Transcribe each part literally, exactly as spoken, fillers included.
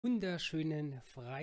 Wunderschönen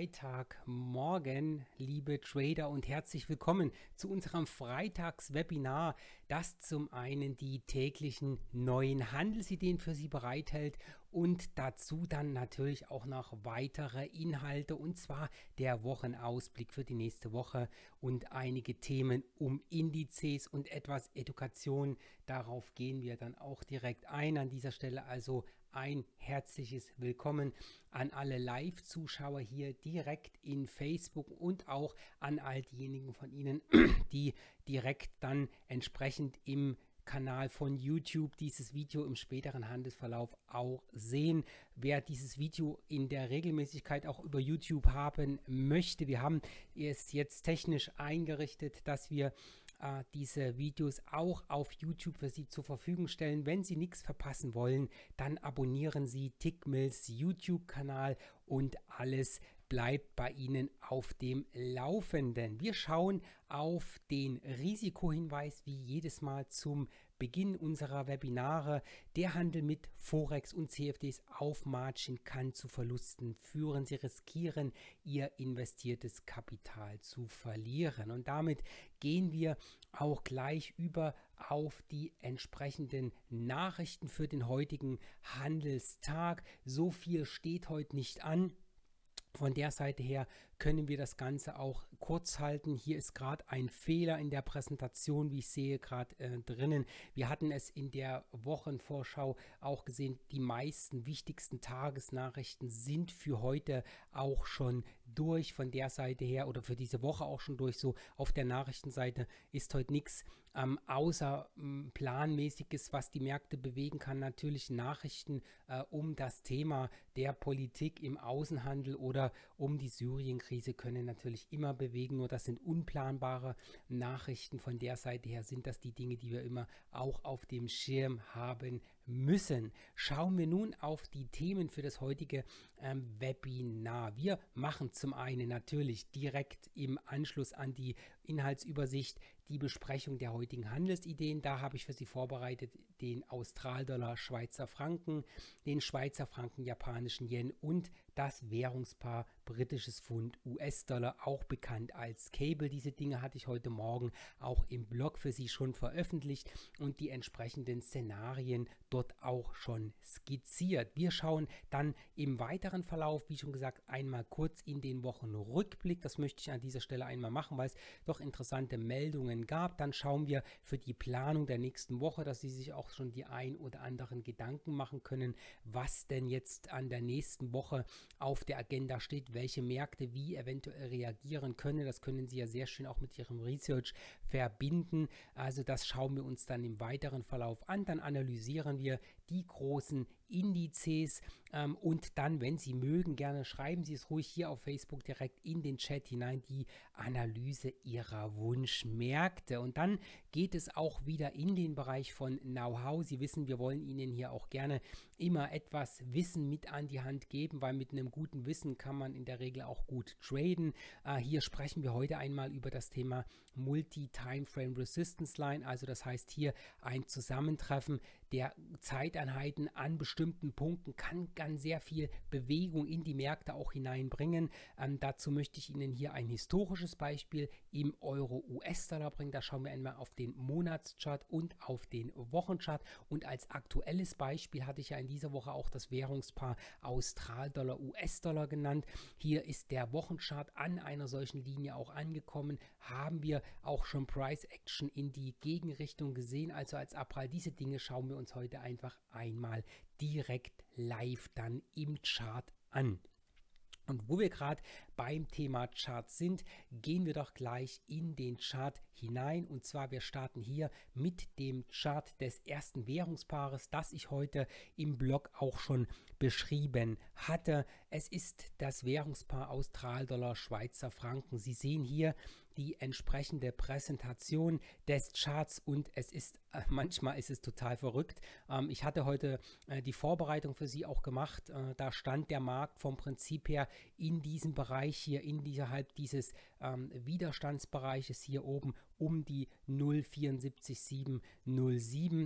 Freitagmorgen, liebe Trader, und herzlich willkommen zu unserem Freitagswebinar, das zum einen die täglichen neuen Handelsideen für Sie bereithält und dazu dann natürlich auch noch weitere Inhalte, und zwar der Wochenausblick für die nächste Woche und einige Themen um Indizes und etwas Education. Darauf gehen wir dann auch direkt ein. An dieser Stelle also ein herzliches Willkommen an alle Live-Zuschauer hier direkt in Facebook und auch an all diejenigen von Ihnen, die direkt dann entsprechend im Kanal von YouTube dieses Video im späteren Handelsverlauf auch sehen. Wer dieses Video in der Regelmäßigkeit auch über YouTube haben möchte, wir haben es jetzt technisch eingerichtet, dass wir äh, diese Videos auch auf YouTube für Sie zur Verfügung stellen. Wenn Sie nichts verpassen wollen, dann abonnieren Sie Tickmills YouTube-Kanal und alles bleibt bei Ihnen auf dem Laufenden. Wir schauen auf den Risikohinweis wie jedes Mal zum Beginn unserer Webinare. Der Handel mit Forex und C F Ds auf Margin kann zu Verlusten führen. Sie riskieren, Ihr investiertes Kapital zu verlieren. Und damit gehen wir auch gleich über auf die entsprechenden Nachrichten für den heutigen Handelstag. So viel steht heute nicht an. Von der Seite her können wir das Ganze auch kurz halten. Hier ist gerade ein Fehler in der Präsentation, wie ich sehe, gerade äh, drinnen. Wir hatten es in der Wochenvorschau auch gesehen, die meisten wichtigsten Tagesnachrichten sind für heute auch schon durch. Von der Seite her oder für diese Woche auch schon durch. So auf der Nachrichtenseite ist heute nichts ähm, außer ähm, planmäßiges, was die Märkte bewegen kann. Natürlich Nachrichten äh, um das Thema der Politik im Außenhandel oder um die Syrien-Krise können natürlich immer bewegen, nur das sind unplanbare Nachrichten. Von der Seite her sind das die Dinge, die wir immer auch auf dem Schirm haben müssen. Schauen wir nun auf die Themen für das heutige ähm, Webinar. Wir machen zum einen natürlich direkt im Anschluss an die Inhaltsübersicht die Besprechung der heutigen Handelsideen. Da habe ich für Sie vorbereitet den Australdollar, Schweizer Franken, den Schweizer Franken, japanischen Yen und das Währungspaar britisches Pfund, U S-Dollar, auch bekannt als Cable. Diese Dinge hatte ich heute Morgen auch im Blog für Sie schon veröffentlicht und die entsprechenden Szenarien dort auch schon skizziert. Wir schauen dann im weiteren Verlauf, wie schon gesagt, einmal kurz in den Wochenrückblick. Das möchte ich an dieser Stelle einmal machen, weil es doch interessante Meldungen gab. Dann schauen wir für die Planung der nächsten Woche, dass Sie sich auch schon die ein oder anderen Gedanken machen können, was denn jetzt an der nächsten Woche auf der Agenda steht, welche Märkte wie eventuell reagieren können. Das können Sie ja sehr schön auch mit Ihrem Research verbinden. Also das schauen wir uns dann im weiteren Verlauf an. Dann analysieren wir die großen Indizes ähm, und dann, wenn Sie mögen, gerne schreiben Sie es ruhig hier auf Facebook direkt in den Chat hinein, die Analyse Ihrer Wunschmärkte. Und dann geht es auch wieder in den Bereich von Know-how. Sie wissen, wir wollen Ihnen hier auch gerne immer etwas Wissen mit an die Hand geben, weil mit einem guten Wissen kann man in der Regel auch gut traden. Äh, hier sprechen wir heute einmal über das Thema Multi-Timeframe Resistance Line, also das heißt hier ein Zusammentreffen der Zeiteinheiten an bestimmten Punkten kann ganz sehr viel Bewegung in die Märkte auch hineinbringen. Ähm, dazu möchte ich Ihnen hier ein historisches Beispiel im Euro-U S-Dollar bringen. Da schauen wir einmal auf den Monatschart und auf den Wochenchart. Und als aktuelles Beispiel hatte ich ja in dieser Woche auch das Währungspaar Australdollar-U S-Dollar genannt. Hier ist der Wochenchart an einer solchen Linie auch angekommen. Haben wir auch schon Price Action in die Gegenrichtung gesehen, also als Abprall. Diese Dinge schauen wir uns heute einfach einmal direkt live dann im Chart an. Und wo wir gerade beim Thema Chart sind, gehen wir doch gleich in den Chart hinein. Und zwar, wir starten hier mit dem Chart des ersten Währungspaares, das ich heute im Blog auch schon beschrieben hatte. Es ist das Währungspaar Australdollar, Schweizer Franken. Sie sehen hier die entsprechende Präsentation des Charts und es ist, äh, manchmal ist es total verrückt. Ähm, ich hatte heute äh, die Vorbereitung für Sie auch gemacht. Äh, da stand der Markt vom Prinzip her in diesem Bereich hier, innerhalb dieses ähm, Widerstandsbereiches hier oben um die null Komma vier sieben sieben null sieben.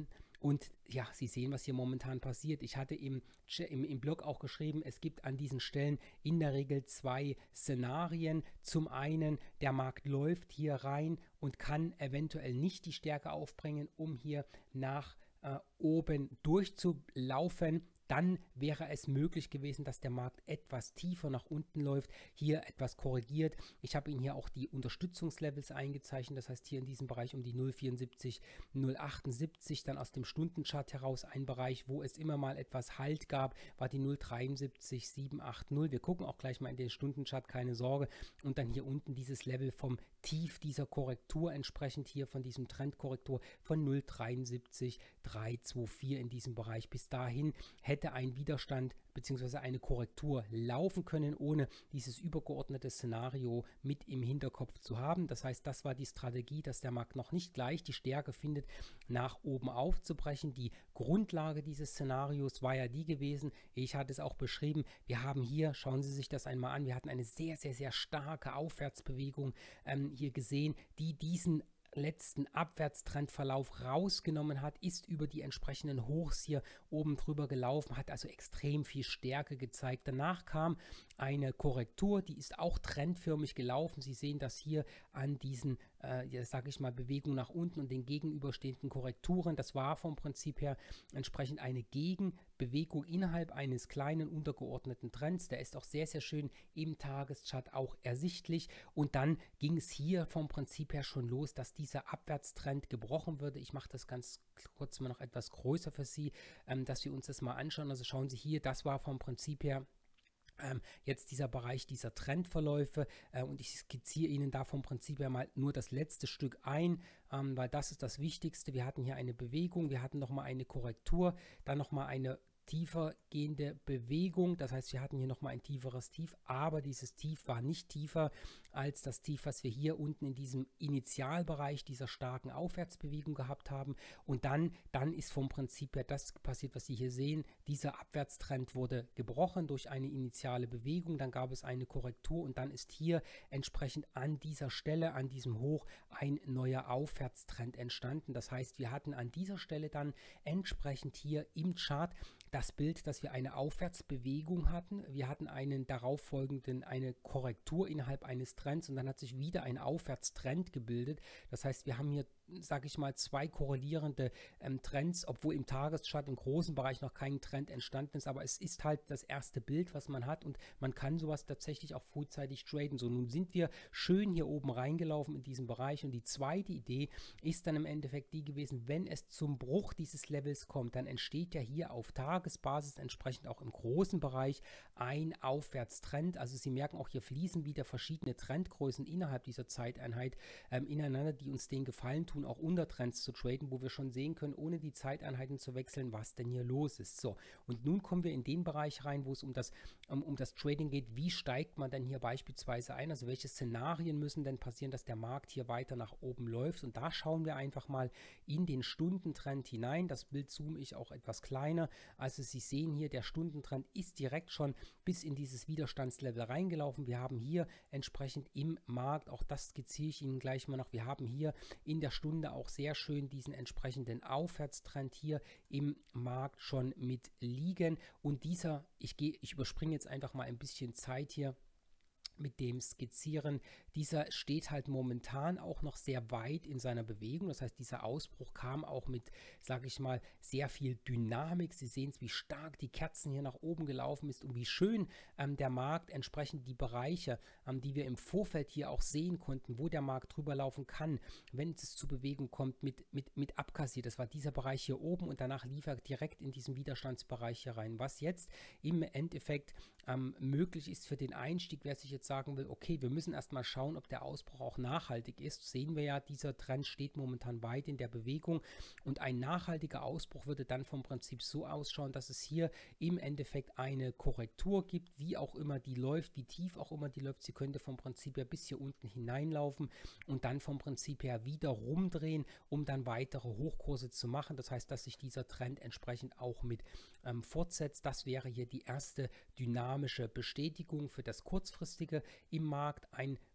Und ja, Sie sehen, was hier momentan passiert. Ich hatte im, im, im Blog auch geschrieben, es gibt an diesen Stellen in der Regel zwei Szenarien. Zum einen, der Markt läuft hier rein und kann eventuell nicht die Stärke aufbringen, um hier nach äh, oben durchzulaufen. Dann wäre es möglich gewesen, dass der Markt etwas tiefer nach unten läuft, hier etwas korrigiert. Ich habe Ihnen hier auch die Unterstützungslevels eingezeichnet, das heißt hier in diesem Bereich um die null Komma vierundsiebzig, null Komma achtundsiebzig, dann aus dem Stundenchart heraus ein Bereich, wo es immer mal etwas Halt gab, war die null Komma dreiundsiebzig, siebenhundertachtzig. Wir gucken auch gleich mal in den Stundenchart, keine Sorge. Und dann hier unten dieses Level vom Tief dieser Korrektur, entsprechend hier von diesem Trendkorrektur von null Komma dreiundsiebzig, dreihundertvierundzwanzig in diesem Bereich. Bis dahin hätte ein Widerstand bzw. eine Korrektur laufen können, ohne dieses übergeordnete Szenario mit im Hinterkopf zu haben. Das heißt, das war die Strategie, dass der Markt noch nicht gleich die Stärke findet, nach oben aufzubrechen. Die Grundlage dieses Szenarios war ja die gewesen, ich hatte es auch beschrieben, wir haben hier, schauen Sie sich das einmal an, wir hatten eine sehr, sehr, sehr starke Aufwärtsbewegung ähm, hier gesehen, die diesen letzten Abwärtstrendverlauf rausgenommen hat, ist über die entsprechenden Hochs hier oben drüber gelaufen, hat also extrem viel Stärke gezeigt. Danach kam eine Korrektur, die ist auch trendförmig gelaufen. Sie sehen das hier an diesen, äh, ja, sage ich mal, Bewegungen nach unten und den gegenüberstehenden Korrekturen. Das war vom Prinzip her entsprechend eine Gegenbewegung innerhalb eines kleinen untergeordneten Trends. Der ist auch sehr, sehr schön im Tageschart auch ersichtlich. Und dann ging es hier vom Prinzip her schon los, dass dieser Abwärtstrend gebrochen würde. Ich mache das ganz kurz mal noch etwas größer für Sie, ähm, dass wir uns das mal anschauen. Also schauen Sie hier, das war vom Prinzip her Ähm, jetzt dieser Bereich dieser Trendverläufe äh, und ich skizziere Ihnen da vom Prinzip her mal nur das letzte Stück ein, ähm, weil das ist das Wichtigste. Wir hatten hier eine Bewegung, wir hatten nochmal eine Korrektur, dann nochmal eine tiefer gehende Bewegung, das heißt, wir hatten hier nochmal ein tieferes Tief, aber dieses Tief war nicht tiefer als das Tief, was wir hier unten in diesem Initialbereich dieser starken Aufwärtsbewegung gehabt haben und dann, dann ist vom Prinzip her das passiert, was Sie hier sehen, dieser Abwärtstrend wurde gebrochen durch eine initiale Bewegung, dann gab es eine Korrektur und dann ist hier entsprechend an dieser Stelle, an diesem Hoch, ein neuer Aufwärtstrend entstanden, das heißt, wir hatten an dieser Stelle dann entsprechend hier im Chart das Bild, dass wir eine Aufwärtsbewegung hatten. Wir hatten einen darauffolgenden, eine Korrektur innerhalb eines Trends und dann hat sich wieder ein Aufwärtstrend gebildet. Das heißt, wir haben hier, sage ich mal, zwei korrelierende ähm, Trends, obwohl im Tageschart im großen Bereich noch kein Trend entstanden ist, aber es ist halt das erste Bild, was man hat und man kann sowas tatsächlich auch frühzeitig traden. So, nun sind wir schön hier oben reingelaufen in diesem Bereich und die zweite Idee ist dann im Endeffekt die gewesen, wenn es zum Bruch dieses Levels kommt, dann entsteht ja hier auf Tagesbasis entsprechend auch im großen Bereich ein Aufwärtstrend. Also Sie merken auch, hier fließen wieder verschiedene Trendgrößen innerhalb dieser Zeiteinheit ähm, ineinander, die uns den Gefallen tun, auch Untertrends zu traden, wo wir schon sehen können, ohne die Zeiteinheiten zu wechseln, was denn hier los ist. So, und nun kommen wir in den Bereich rein, wo es um das, um, um das Trading geht. Wie steigt man denn hier beispielsweise ein? Also welche Szenarien müssen denn passieren, dass der Markt hier weiter nach oben läuft? Und da schauen wir einfach mal in den Stundentrend hinein. Das Bild zoome ich auch etwas kleiner. Also Sie sehen hier, der Stundentrend ist direkt schon bis in dieses Widerstandslevel reingelaufen. Wir haben hier entsprechend im Markt, auch das skizziere ich Ihnen gleich mal noch, wir haben hier in der Stunde auch sehr schön diesen entsprechenden Aufwärtstrend hier im Markt schon mit liegen. Und dieser, ich gehe, ich überspringe jetzt einfach mal ein bisschen Zeit hier mit dem Skizzieren, dieser steht halt momentan auch noch sehr weit in seiner Bewegung. Das heißt, dieser Ausbruch kam auch mit, sage ich mal, sehr viel Dynamik. Sie sehen es, wie stark die Kerzen hier nach oben gelaufen ist und wie schön ähm, der Markt entsprechend die Bereiche, ähm, die wir im Vorfeld hier auch sehen konnten, wo der Markt drüber laufen kann, wenn es zu Bewegung kommt, mit, mit, mit abkassiert. Das war dieser Bereich hier oben und danach lief er direkt in diesen Widerstandsbereich hier rein. Was jetzt im Endeffekt ähm, möglich ist für den Einstieg, wer sich jetzt sagen will, okay, wir müssen erstmal schauen, ob der Ausbruch auch nachhaltig ist. Sehen wir ja, dieser Trend steht momentan weit in der Bewegung und ein nachhaltiger Ausbruch würde dann vom Prinzip so ausschauen, dass es hier im Endeffekt eine Korrektur gibt, wie auch immer die läuft, wie tief auch immer die läuft. Sie könnte vom Prinzip her bis hier unten hineinlaufen und dann vom Prinzip her wieder rumdrehen, um dann weitere Hochkurse zu machen. Das heißt, dass sich dieser Trend entsprechend auch mit ähm, fortsetzt. Das wäre hier die erste dynamische Bestätigung für das kurzfristige im Markt. Ein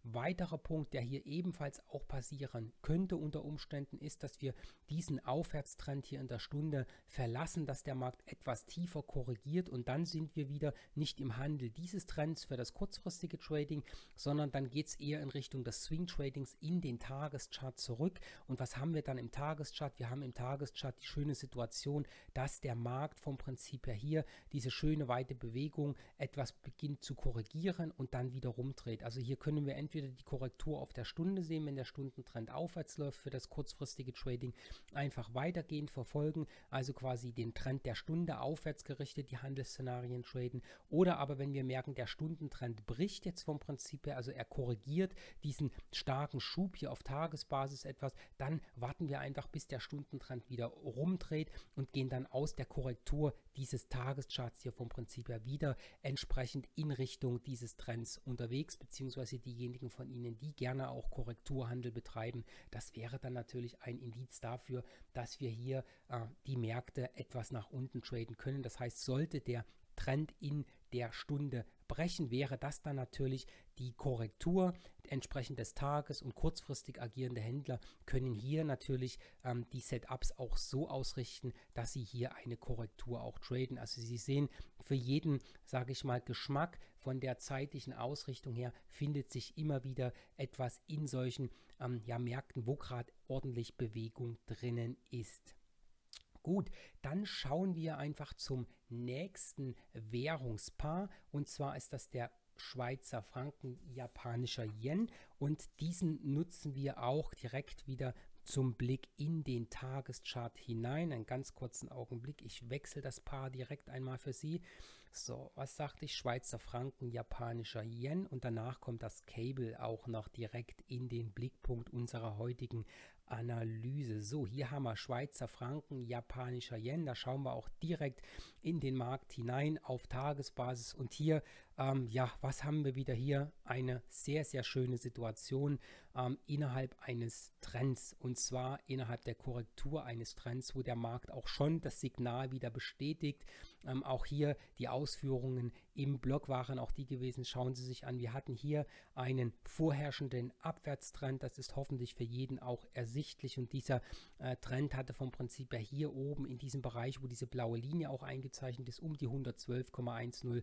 weiterer Punkt, der hier ebenfalls auch passieren könnte unter Umständen, ist, dass wir diesen Aufwärtstrend hier in der Stunde verlassen, dass der Markt etwas tiefer korrigiert und dann sind wir wieder nicht im Handel dieses Trends für das kurzfristige Trading, sondern dann geht es eher in Richtung des Swing Tradings in den Tageschart zurück. Und was haben wir dann im Tageschart? Wir haben im Tageschart die schöne Situation, dass der Markt vom Prinzip her hier diese schöne weite Bewegung etwas beginnt zu korrigieren und dann wieder rumdreht. Also hier können wir entweder die Korrektur auf der Stunde sehen, wenn der Stundentrend aufwärts läuft für das kurzfristige Trading, einfach weitergehend verfolgen, also quasi den Trend der Stunde aufwärts gerichtet, die Handelsszenarien traden, oder aber wenn wir merken, der Stundentrend bricht jetzt vom Prinzip her, also er korrigiert diesen starken Schub hier auf Tagesbasis etwas, dann warten wir einfach, bis der Stundentrend wieder rumdreht und gehen dann aus der Korrektur dieses Tagescharts hier vom Prinzip her wieder entsprechend in Richtung dieses Trends unterwegs, beziehungsweise diejenigen von Ihnen, die gerne auch Korrekturhandel betreiben, das wäre dann natürlich ein Indiz dafür, dass wir hier äh, die Märkte etwas nach unten traden können. Das heißt, sollte der Trend in der Stunde brechen, wäre das dann natürlich die Korrektur entsprechend des Tages und kurzfristig agierende Händler können hier natürlich ähm, die Setups auch so ausrichten, dass sie hier eine Korrektur auch traden. Also Sie sehen, für jeden, sage ich mal, Geschmack von der zeitlichen Ausrichtung her findet sich immer wieder etwas in solchen ähm, ja, Märkten, wo gerade ordentlich Bewegung drinnen ist. Gut, dann schauen wir einfach zum nächsten Währungspaar und zwar ist das der Schweizer Franken, japanischer Yen und diesen nutzen wir auch direkt wieder zum Blick in den Tageschart hinein. Einen ganz kurzen Augenblick, ich wechsle das Paar direkt einmal für Sie. So, was sagte ich? Schweizer Franken, japanischer Yen und danach kommt das Cable auch noch direkt in den Blickpunkt unserer heutigen Analyse. So, hier haben wir Schweizer Franken, japanischer Yen. Da schauen wir auch direkt in den Markt hinein auf Tagesbasis. Und hier, ähm, ja, was haben wir wieder hier? Eine sehr, sehr schöne Situation ähm, innerhalb eines Trends. Und zwar innerhalb der Korrektur eines Trends, wo der Markt auch schon das Signal wieder bestätigt. Ähm, auch hier die Ausführungen im Blog waren auch die gewesen. Schauen Sie sich an, wir hatten hier einen vorherrschenden Abwärtstrend. Das ist hoffentlich für jeden auch ersichtlich. Und dieser äh, Trend hatte vom Prinzip her hier oben in diesem Bereich, wo diese blaue Linie auch eingezeichnet ist, um die hundertzwölf Komma hundertzwei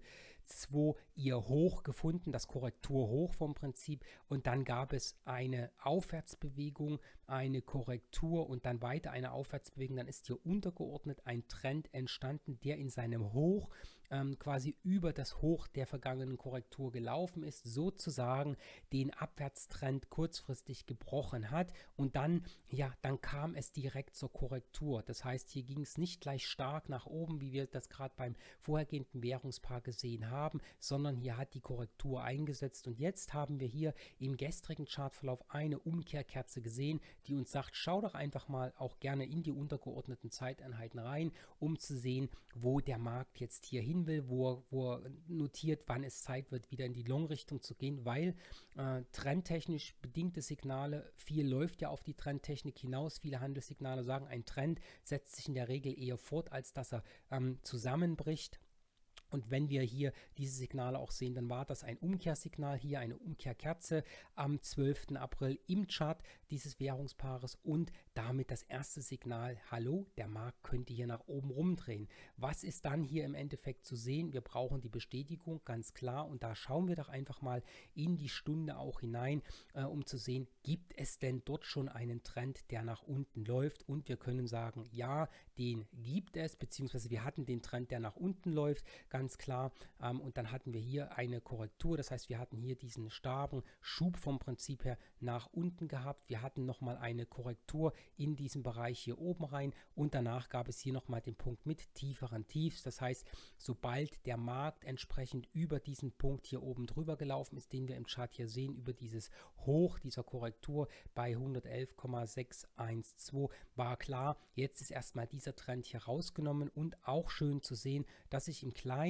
ihr Hoch gefunden, das Korrekturhoch vom Prinzip. Und dann gab es eine Aufwärtsbewegung, eine Korrektur und dann weiter eine Aufwärtsbewegung. Dann ist hier untergeordnet ein Trend entstanden, der in seinem Hoch ähm, quasi über das Hoch der vergangenen Korrektur gelaufen ist, sozusagen den Abwärtstrend kurzfristig gebrochen hat und dann, ja, dann kam es direkt zur Korrektur. Das heißt, hier ging es nicht gleich stark nach oben, wie wir das gerade beim vorhergehenden Währungspaar gesehen haben, sondern hier hat die Korrektur eingesetzt und jetzt haben wir hier im gestrigen Chartverlauf eine Umkehrkerze gesehen, die uns sagt, schau doch einfach mal auch gerne in die untergeordneten Zeiteinheiten rein, um zu sehen, wo der Markt jetzt hier hin will, wo er, wo er notiert, wann es Zeit wird, wieder in die Long-Richtung zu gehen, weil äh, trendtechnisch bedingte Signale, viel läuft ja auf die Trendtechnik hinaus, viele Handelssignale sagen, ein Trend setzt sich in der Regel eher fort, als dass er ähm, zusammenbricht. Und wenn wir hier diese Signale auch sehen, dann war das ein Umkehrsignal, hier eine Umkehrkerze am zwölften April im Chart dieses Währungspaares und damit das erste Signal, hallo, der Markt könnte hier nach oben rumdrehen. Was ist dann hier im Endeffekt zu sehen? Wir brauchen die Bestätigung, ganz klar, und da schauen wir doch einfach mal in die Stunde auch hinein, äh, um zu sehen, gibt es denn dort schon einen Trend, der nach unten läuft? Und wir können sagen, ja, den gibt es, beziehungsweise wir hatten den Trend, der nach unten läuft, ganz klar. Ähm, und dann hatten wir hier eine Korrektur. Das heißt, wir hatten hier diesen starken Schub vom Prinzip her nach unten gehabt. Wir hatten nochmal eine Korrektur in diesem Bereich hier oben rein. Und danach gab es hier nochmal den Punkt mit tieferen Tiefs. Das heißt, sobald der Markt entsprechend über diesen Punkt hier oben drüber gelaufen ist, den wir im Chart hier sehen, über dieses Hoch dieser Korrektur bei hundertelf Komma sechshundertzwölf, war klar, jetzt ist erstmal dieser Trend hier rausgenommen und auch schön zu sehen, dass sich im kleinen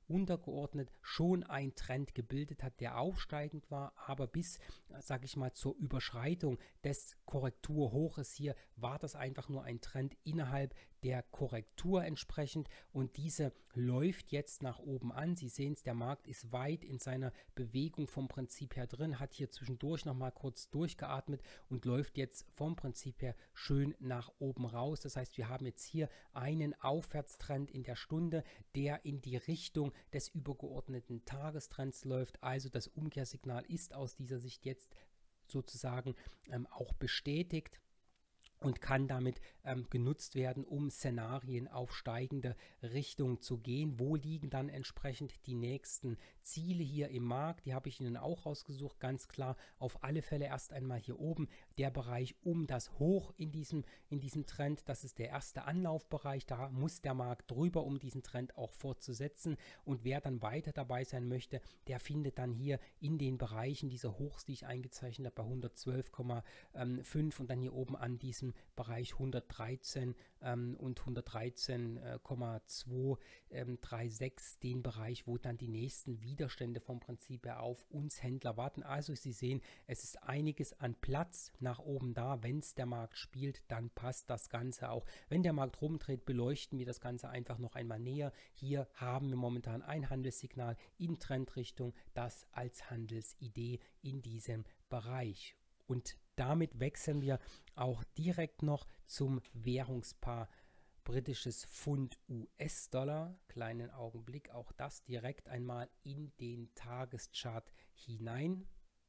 untergeordnet schon ein Trend gebildet hat, der aufsteigend war, aber bis, sage ich mal, zur Überschreitung des Korrekturhoches hier war das einfach nur ein Trend innerhalb der Korrektur entsprechend und diese läuft jetzt nach oben an. Sie sehen es, der Markt ist weit in seiner Bewegung vom Prinzip her drin, hat hier zwischendurch nochmal kurz durchgeatmet und läuft jetzt vom Prinzip her schön nach oben raus. Das heißt, wir haben jetzt hier einen Aufwärtstrend in der Stunde, der in die Richtung des übergeordneten Tagestrends läuft. Also das Umkehrsignal ist aus dieser Sicht jetzt sozusagen ähm, auch bestätigt und kann damit ähm, genutzt werden, um Szenarien auf steigende Richtung zu gehen. Wo liegen dann entsprechend die nächsten Ziele hier im Markt? Die habe ich Ihnen auch rausgesucht, ganz klar. Auf alle Fälle erst einmal hier oben der Bereich um das Hoch in diesem, in diesem Trend. Das ist der erste Anlaufbereich. Da muss der Markt drüber, um diesen Trend auch fortzusetzen. Und wer dann weiter dabei sein möchte, der findet dann hier in den Bereichen dieser Hochs, die ich eingezeichnet habe, bei hundertzwölf Komma fünf und dann hier oben an diesem Bereich hundertdreizehn ähm, und hundertdreizehn Komma zweihundertsechsunddreißig, den Bereich, wo dann die nächsten Widerstände vom Prinzip her auf uns Händler warten. Also Sie sehen, es ist einiges an Platz nach oben da. Wenn es der Markt spielt, dann passt das Ganze auch. Wenn der Markt rumdreht, beleuchten wir das Ganze einfach noch einmal näher. Hier haben wir momentan ein Handelssignal in Trendrichtung, das als Handelsidee in diesem Bereich. Und damit wechseln wir auch direkt noch zum Währungspaar britisches Pfund U S-Dollar. Kleinen Augenblick, auch das direkt einmal in den Tageschart hinein.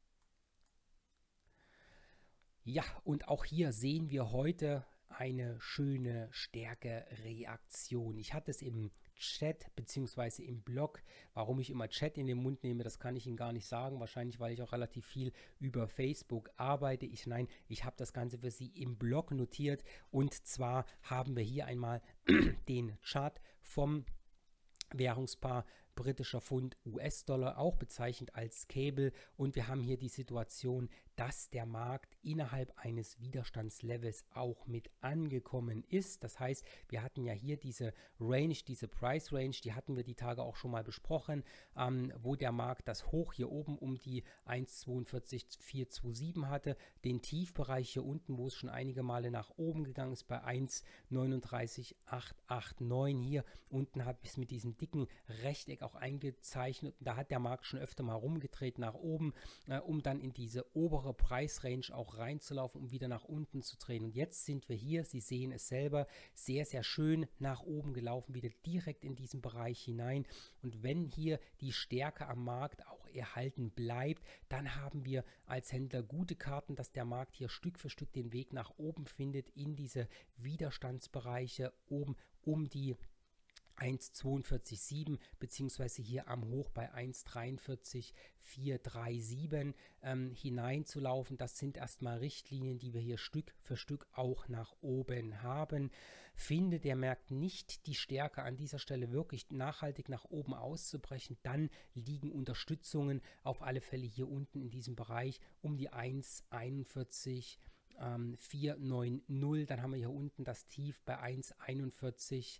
Ja, und auch hier sehen wir heute eine schöne Stärke-Reaktion. Ich hatte es im Chat bzw. im Blog. Warum ich immer Chat in den Mund nehme, das kann ich Ihnen gar nicht sagen. Wahrscheinlich, weil ich auch relativ viel über Facebook arbeite. Ich, nein, ich habe das Ganze für Sie im Blog notiert. Und zwar haben wir hier einmal den Chart vom Währungspaar britischer Pfund U S-Dollar, auch bezeichnet als Cable. Und wir haben hier die Situation, dass der Markt innerhalb eines Widerstandslevels auch mit angekommen ist. Das heißt, wir hatten ja hier diese Range, diese Price Range, die hatten wir die Tage auch schon mal besprochen, ähm, wo der Markt das Hoch hier oben um die eins Komma zweiundvierzig vier zwei sieben hatte, den Tiefbereich hier unten, wo es schon einige Male nach oben gegangen ist, bei eins Komma neununddreißig acht acht neun. Hier unten habe ich es mit diesem dicken Rechteck auch eingezeichnet. Da hat der Markt schon öfter mal rumgedreht nach oben, äh, um dann in diese obere Preisrange auch reinzulaufen, um wieder nach unten zu drehen. Und jetzt sind wir hier, Sie sehen es selber, sehr, sehr schön nach oben gelaufen, wieder direkt in diesen Bereich hinein. Und wenn hier die Stärke am Markt auch erhalten bleibt, dann haben wir als Händler gute Karten, dass der Markt hier Stück für Stück den Weg nach oben findet, in diese Widerstandsbereiche oben um die eins Komma zweiundvierzig sieben beziehungsweise hier am Hoch bei eins Komma dreiundvierzig vier drei sieben ähm, hineinzulaufen. Das sind erstmal Richtlinien, die wir hier Stück für Stück auch nach oben haben. Findet der Markt nicht die Stärke an dieser Stelle wirklich nachhaltig nach oben auszubrechen, dann liegen Unterstützungen auf alle Fälle hier unten in diesem Bereich um die eins Komma einundvierzig vier neun null, dann haben wir hier unten das Tief bei eins Komma einundvierzig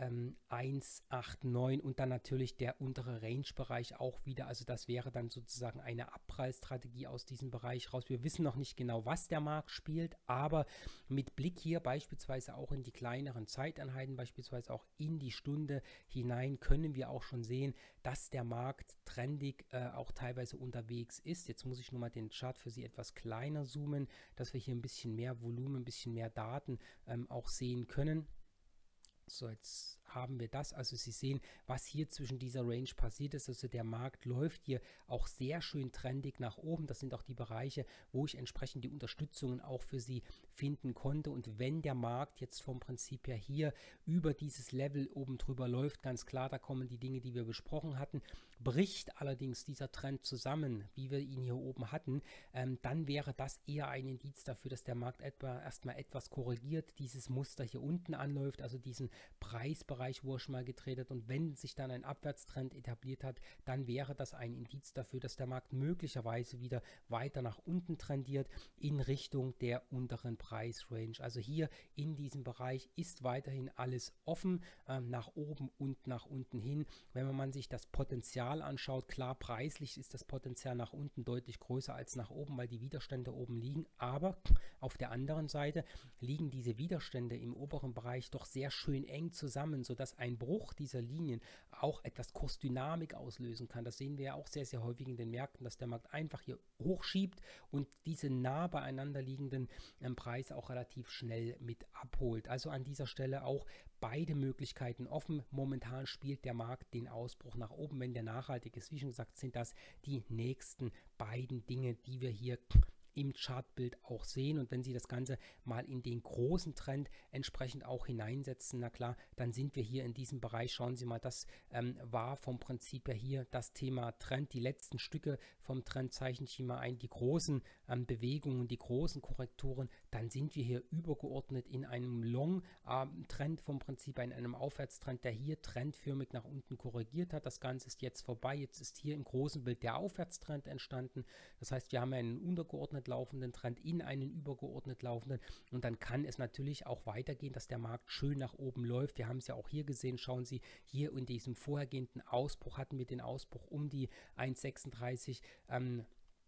eins acht neun und dann natürlich der untere Range-Bereich auch wieder, also das wäre dann sozusagen eine Abprallstrategie aus diesem Bereich raus. Wir wissen noch nicht genau, was der Markt spielt, aber mit Blick hier beispielsweise auch in die kleineren Zeiteinheiten, beispielsweise auch in die Stunde hinein, können wir auch schon sehen, dass der Markt trendig äh, auch teilweise unterwegs ist. Jetzt muss ich nur mal den Chart für Sie etwas kleiner zoomen, dass wir hier ein bisschen mehr Volumen, ein bisschen mehr Daten ähm, auch sehen können. So, jetzt haben wir das. Also Sie sehen, was hier zwischen dieser Range passiert ist. Also der Markt läuft hier auch sehr schön trendig nach oben. Das sind auch die Bereiche, wo ich entsprechend die Unterstützungen auch für Sie finden konnte. Und wenn der Markt jetzt vom Prinzip her hier über dieses Level oben drüber läuft, ganz klar, da kommen die Dinge, die wir besprochen hatten. Bricht allerdings dieser Trend zusammen, wie wir ihn hier oben hatten, ähm, dann wäre das eher ein Indiz dafür, dass der Markt etwa erstmal etwas korrigiert, dieses Muster hier unten anläuft, also diesen Preisbereich Bereich, wo er schon mal gedreht hat. Und wenn sich dann ein Abwärtstrend etabliert hat, dann wäre das ein Indiz dafür, dass der Markt möglicherweise wieder weiter nach unten trendiert in Richtung der unteren Preisrange. Also hier in diesem Bereich ist weiterhin alles offen, ähm, nach oben und nach unten hin. Wenn man sich das Potenzial anschaut, klar, preislich ist das Potenzial nach unten deutlich größer als nach oben, weil die Widerstände oben liegen. Aber auf der anderen Seite liegen diese Widerstände im oberen Bereich doch sehr schön eng zusammen, sodass ein Bruch dieser Linien auch etwas Kursdynamik auslösen kann. Das sehen wir ja auch sehr, sehr häufig in den Märkten, dass der Markt einfach hier hochschiebt und diese nah beieinander liegenden ähm, Preise auch relativ schnell mit abholt. Also an dieser Stelle auch beide Möglichkeiten offen. Momentan spielt der Markt den Ausbruch nach oben, wenn der nachhaltig ist. Wie schon gesagt, sind das die nächsten beiden Dinge, die wir hier im Chartbild auch sehen. Und wenn Sie das Ganze mal in den großen Trend entsprechend auch hineinsetzen, na klar, dann sind wir hier in diesem Bereich. Schauen Sie mal, das ähm, war vom Prinzip her hier das Thema Trend. Die letzten Stücke vom Trend zeichne ich hier mal ein, die großen ähm, Bewegungen, die großen Korrekturen, dann sind wir hier übergeordnet in einem Long-Trend vom Prinzip, in einem Aufwärtstrend, der hier trendförmig nach unten korrigiert hat. Das Ganze ist jetzt vorbei. Jetzt ist hier im großen Bild der Aufwärtstrend entstanden. Das heißt, wir haben einen untergeordneten laufenden Trend in einen übergeordnet laufenden und dann kann es natürlich auch weitergehen, dass der Markt schön nach oben läuft. Wir haben es ja auch hier gesehen, schauen Sie, hier in diesem vorhergehenden Ausbruch hatten wir den Ausbruch um die eins Komma sechsunddreißig ähm,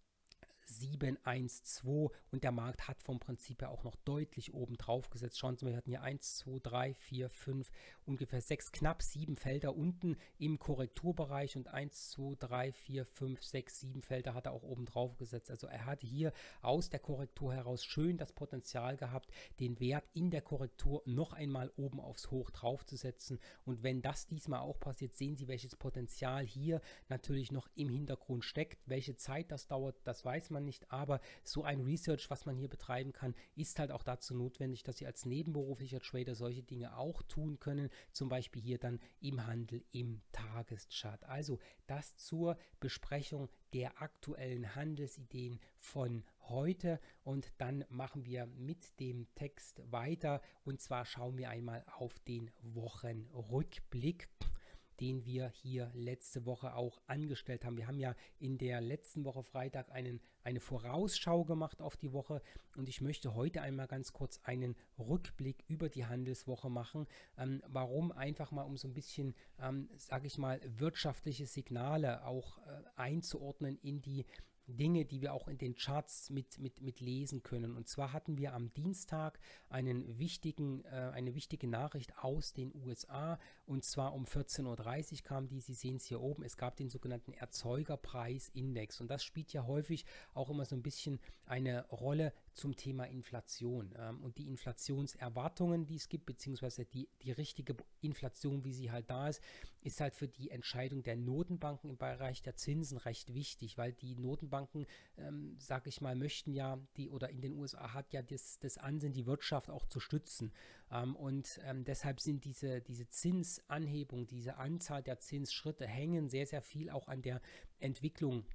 sieben eins zwei und der Markt hat vom Prinzip her auch noch deutlich oben drauf gesetzt. Schauen Sie mal, wir hatten hier eins, zwei, drei, vier, fünf, ungefähr sechs, knapp sieben Felder unten im Korrekturbereich und eins, zwei, drei, vier, fünf, sechs, sieben Felder hat er auch oben drauf gesetzt. Also er hatte hier aus der Korrektur heraus schön das Potenzial gehabt, den Wert in der Korrektur noch einmal oben aufs Hoch draufzusetzen. Und wenn das diesmal auch passiert, sehen Sie, welches Potenzial hier natürlich noch im Hintergrund steckt. Welche Zeit das dauert, das weiß man nicht, aber so ein Research, was man hier betreiben kann, ist halt auch dazu notwendig, dass Sie als nebenberuflicher Trader solche Dinge auch tun können, zum Beispiel hier dann im Handel im Tageschart. Also das zur Besprechung der aktuellen Handelsideen von heute und dann machen wir mit dem Text weiter und zwar schauen wir einmal auf den Wochenrückblick, den wir hier letzte Woche auch angestellt haben. Wir haben ja in der letzten Woche Freitag einen, eine Vorausschau gemacht auf die Woche und ich möchte heute einmal ganz kurz einen Rückblick über die Handelswoche machen. Ähm, warum? Einfach mal, um so ein bisschen, ähm, sage ich mal, wirtschaftliche Signale auch äh, einzuordnen in die Dinge, die wir auch in den Charts mit, mit, mit lesen können. Und zwar hatten wir am Dienstag einen wichtigen, äh, eine wichtige Nachricht aus den U S A und zwar um vierzehn Uhr dreißig kam die, Sie sehen es hier oben, es gab den sogenannten Erzeugerpreisindex und das spielt ja häufig auch immer so ein bisschen eine Rolle zum Thema Inflation ähm, und die Inflationserwartungen, die es gibt, beziehungsweise die, die richtige Inflation, wie sie halt da ist, ist halt für die Entscheidung der Notenbanken im Bereich der Zinsen recht wichtig, weil die Notenbanken, ähm, sage ich mal, möchten ja, die oder in den U S A hat ja das, das Ansinnen, die Wirtschaft auch zu stützen ähm, und ähm, deshalb sind diese, diese Zinsanhebung, diese Anzahl der Zinsschritte hängen sehr, sehr viel auch an der Entwicklung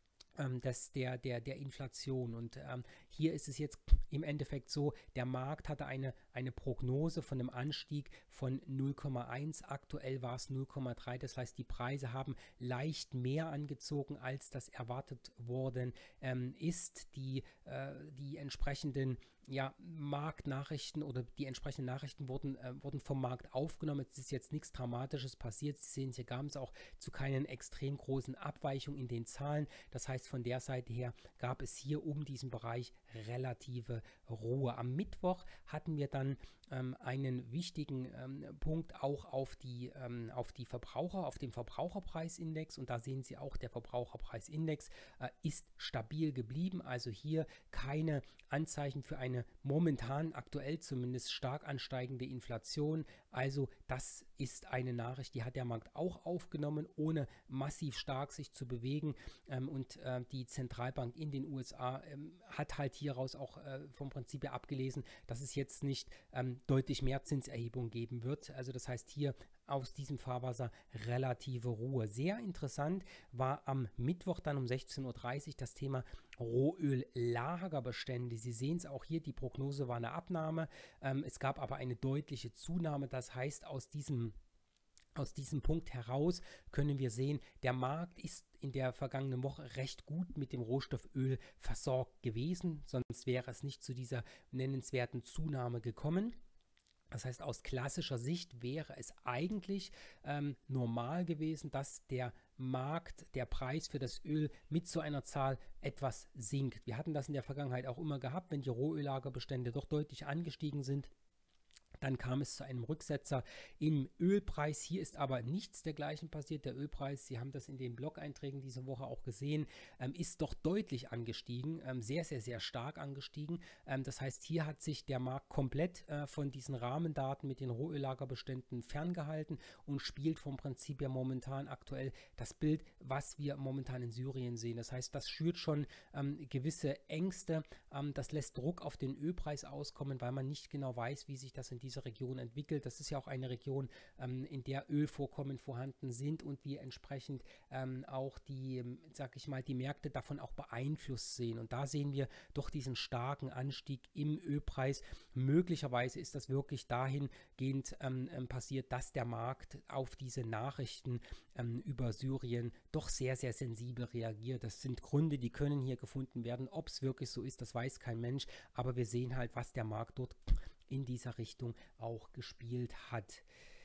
Das, der, der, der Inflation. Und ähm, hier ist es jetzt im Endeffekt so, der Markt hatte eine, eine Prognose von einem Anstieg von null Komma eins, aktuell war es null Komma drei, das heißt, die Preise haben leicht mehr angezogen, als das erwartet worden ähm, ist. Die, äh, die entsprechenden ja, Marktnachrichten oder die entsprechenden Nachrichten wurden, äh, wurden vom Markt aufgenommen. Es ist jetzt nichts Dramatisches passiert. Sie sehen, hier kam es auch zu keinen extrem großen Abweichungen in den Zahlen. Das heißt, von der Seite her gab es hier um diesen Bereich relative Ruhe. Am Mittwoch hatten wir dann ähm, einen wichtigen ähm, Punkt auch auf die, ähm, auf die Verbraucher, auf den Verbraucherpreisindex und da sehen Sie auch, der Verbraucherpreisindex äh, ist stabil geblieben, also hier keine Anzeichen für eine momentan aktuell zumindest stark ansteigende Inflation. Also das ist eine Nachricht, die hat der Markt auch aufgenommen, ohne massiv stark sich zu bewegen ähm, und äh, die Zentralbank in den U S A ähm, hat halt hieraus auch äh, vom Prinzip her abgelesen, dass es jetzt nicht ähm, deutlich mehr Zinserhebung geben wird. Also das heißt hier aus diesem Fahrwasser relative Ruhe. Sehr interessant war am Mittwoch dann um sechzehn Uhr dreißig das Thema Rohöl-Lagerbestände. Sie sehen es auch hier, die Prognose war eine Abnahme. Ähm, es gab aber eine deutliche Zunahme. Das heißt, aus diesem Aus diesem Punkt heraus können wir sehen, der Markt ist in der vergangenen Woche recht gut mit dem Rohstoff Öl versorgt gewesen, sonst wäre es nicht zu dieser nennenswerten Zunahme gekommen. Das heißt, aus klassischer Sicht wäre es eigentlich ähm, normal gewesen, dass der Markt, der Preis für das Öl mit so einer Zahl etwas sinkt. Wir hatten das in der Vergangenheit auch immer gehabt, wenn die Rohöllagerbestände doch deutlich angestiegen sind. Dann kam es zu einem Rücksetzer im Ölpreis. Hier ist aber nichts dergleichen passiert. Der Ölpreis, Sie haben das in den Blog-Einträgen diese Woche auch gesehen, ähm, ist doch deutlich angestiegen, ähm, sehr, sehr, sehr stark angestiegen. Ähm, das heißt, hier hat sich der Markt komplett äh, von diesen Rahmendaten mit den Rohöllagerbeständen ferngehalten und spielt vom Prinzip ja momentan aktuell das Bild, was wir momentan in Syrien sehen. Das heißt, das schürt schon ähm, gewisse Ängste. Ähm, das lässt Druck auf den Ölpreis auskommen, weil man nicht genau weiß, wie sich das in diese Region entwickelt. Das ist ja auch eine Region, ähm, in der Ölvorkommen vorhanden sind und wir entsprechend ähm, auch die, sag ich mal, die Märkte davon auch beeinflusst sehen. Und da sehen wir doch diesen starken Anstieg im Ölpreis. Möglicherweise ist das wirklich dahingehend ähm, ähm, passiert, dass der Markt auf diese Nachrichten ähm, über Syrien doch sehr, sehr sensibel reagiert. Das sind Gründe, die können hier gefunden werden. Ob es wirklich so ist, das weiß kein Mensch. Aber wir sehen halt, was der Markt dort in dieser Richtung auch gespielt hat.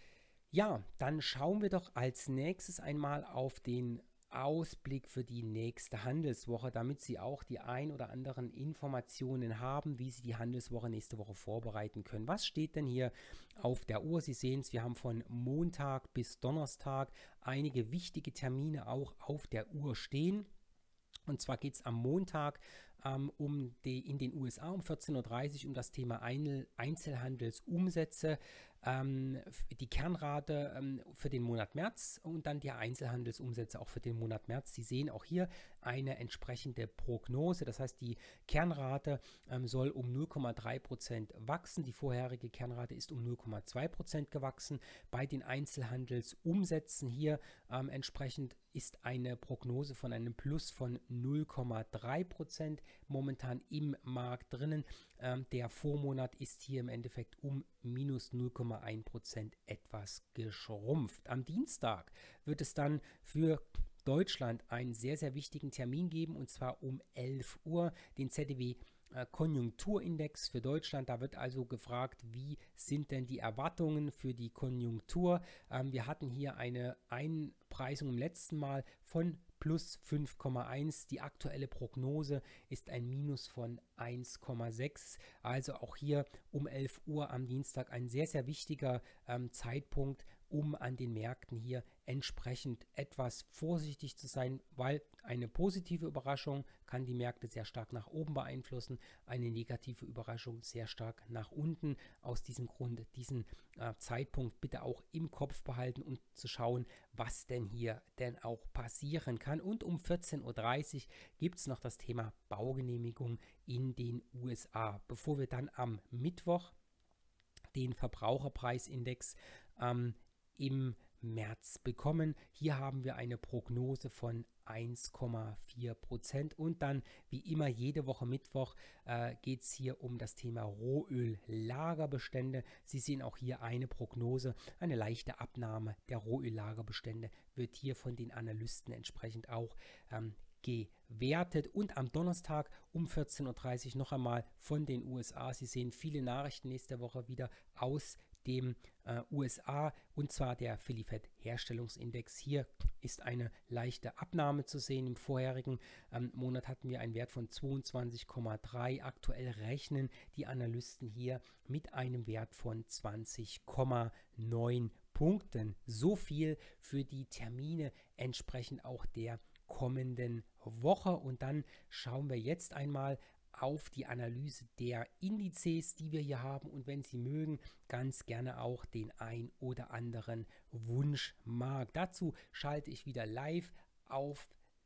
Ja, dann schauen wir doch als nächstes einmal auf den Ausblick für die nächste Handelswoche, damit Sie auch die ein oder anderen Informationen haben, wie Sie die Handelswoche nächste Woche vorbereiten können. Was steht denn hier auf der Uhr? Sie sehen es, wir haben von Montag bis Donnerstag einige wichtige Termine auch auf der Uhr stehen. Und zwar geht es am Montag ähm, um die, in den U S A um vierzehn Uhr dreißig um das Thema Ein Einzelhandelsumsätze, ähm, die Kernrate ähm, für den Monat März und dann die Einzelhandelsumsätze auch für den Monat März. Sie sehen auch hier eine entsprechende Prognose. Das heißt, die Kernrate ähm, soll um null Komma drei Prozent wachsen. Die vorherige Kernrate ist um null Komma zwei Prozent gewachsen. Bei den Einzelhandelsumsätzen hier ähm, entsprechend ist eine Prognose von einem Plus von null Komma drei Prozent momentan im Markt drinnen. Ähm, der Vormonat ist hier im Endeffekt um minus null Komma eins Prozent etwas geschrumpft. Am Dienstag wird es dann für Deutschland einen sehr, sehr wichtigen Termin geben, und zwar um elf Uhr, den Z D W Konjunkturindex für Deutschland. Da wird also gefragt, wie sind denn die Erwartungen für die Konjunktur. Ähm, wir hatten hier eine Einpreisung im letzten Mal von plus fünf Komma eins. Die aktuelle Prognose ist ein Minus von eins Komma sechs. Also auch hier um elf Uhr am Dienstag ein sehr, sehr wichtiger ähm, Zeitpunkt, um an den Märkten hier entsprechend etwas vorsichtig zu sein, weil eine positive Überraschung kann die Märkte sehr stark nach oben beeinflussen, eine negative Überraschung sehr stark nach unten. Aus diesem Grund diesen äh, Zeitpunkt bitte auch im Kopf behalten, um zu schauen, was denn hier denn auch passieren kann. Und um vierzehn Uhr dreißig gibt es noch das Thema Baugenehmigung in den U S A, bevor wir dann am Mittwoch den Verbraucherpreisindex ähm, im März bekommen. Hier haben wir eine Prognose von eins Komma vier Prozent und dann wie immer jede Woche Mittwoch äh, geht es hier um das Thema Rohöllagerbestände. Sie sehen auch hier eine Prognose, eine leichte Abnahme der Rohöllagerbestände wird hier von den Analysten entsprechend auch ähm, gewertet. Und am Donnerstag um vierzehn Uhr dreißig noch einmal von den U S A. Sie sehen viele Nachrichten nächste Woche wieder aus dem äh, U S A, und zwar der Philly Fed Herstellungsindex. Hier ist eine leichte Abnahme zu sehen. Im vorherigen ähm, Monat hatten wir einen Wert von zweiundzwanzig Komma drei. Aktuell rechnen die Analysten hier mit einem Wert von zwanzig Komma neun Punkten. So viel für die Termine entsprechend auch der kommenden Woche. Und dann schauen wir jetzt einmal auf die Analyse der Indizes, die wir hier haben, und wenn Sie mögen, ganz gerne auch den ein oder anderen Wunschmarkt. Dazu schalte ich wieder live auf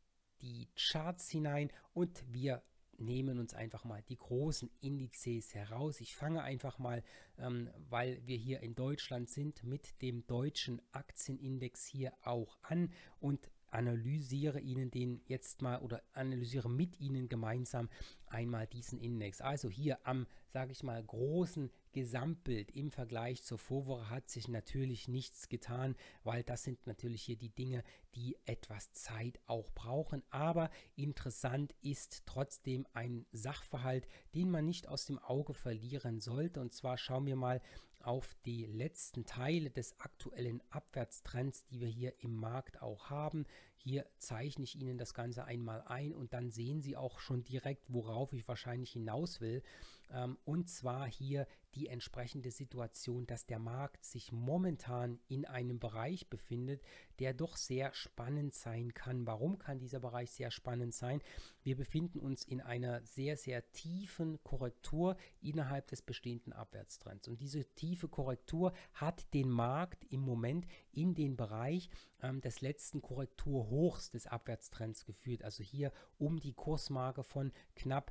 die Charts hinein und wir nehmen uns einfach mal die großen Indizes heraus. Ich fange einfach mal, ähm, weil wir hier in Deutschland sind, mit dem deutschen Aktienindex hier auch an und analysiere Ihnen den jetzt mal oder analysiere mit Ihnen gemeinsam einmal diesen Index. Also hier am, sage ich mal, großen Gesamtbild im Vergleich zur Vorwoche hat sich natürlich nichts getan, weil das sind natürlich hier die Dinge, die etwas Zeit auch brauchen. Aber interessant ist trotzdem ein Sachverhalt, den man nicht aus dem Auge verlieren sollte. Und zwar schauen wir mal auf die letzten Teile des aktuellen Abwärtstrends, die wir hier im Markt auch haben. Hier zeichne ich Ihnen das Ganze einmal ein und dann sehen Sie auch schon direkt, worauf ich wahrscheinlich hinaus will. Ähm, und zwar hier die entsprechende Situation, dass der Markt sich momentan in einem Bereich befindet, der doch sehr spannend sein kann. Warum kann dieser Bereich sehr spannend sein? Wir befinden uns in einer sehr, sehr tiefen Korrektur innerhalb des bestehenden Abwärtstrends. Und diese tiefe Korrektur hat den Markt im Moment in den Bereich ähm, des letzten Korrekturhochs des Abwärtstrends geführt. Also hier um die Kursmarke von knapp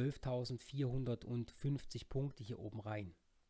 zwölftausendvierhundertfünfzig Punkte hier oben rein.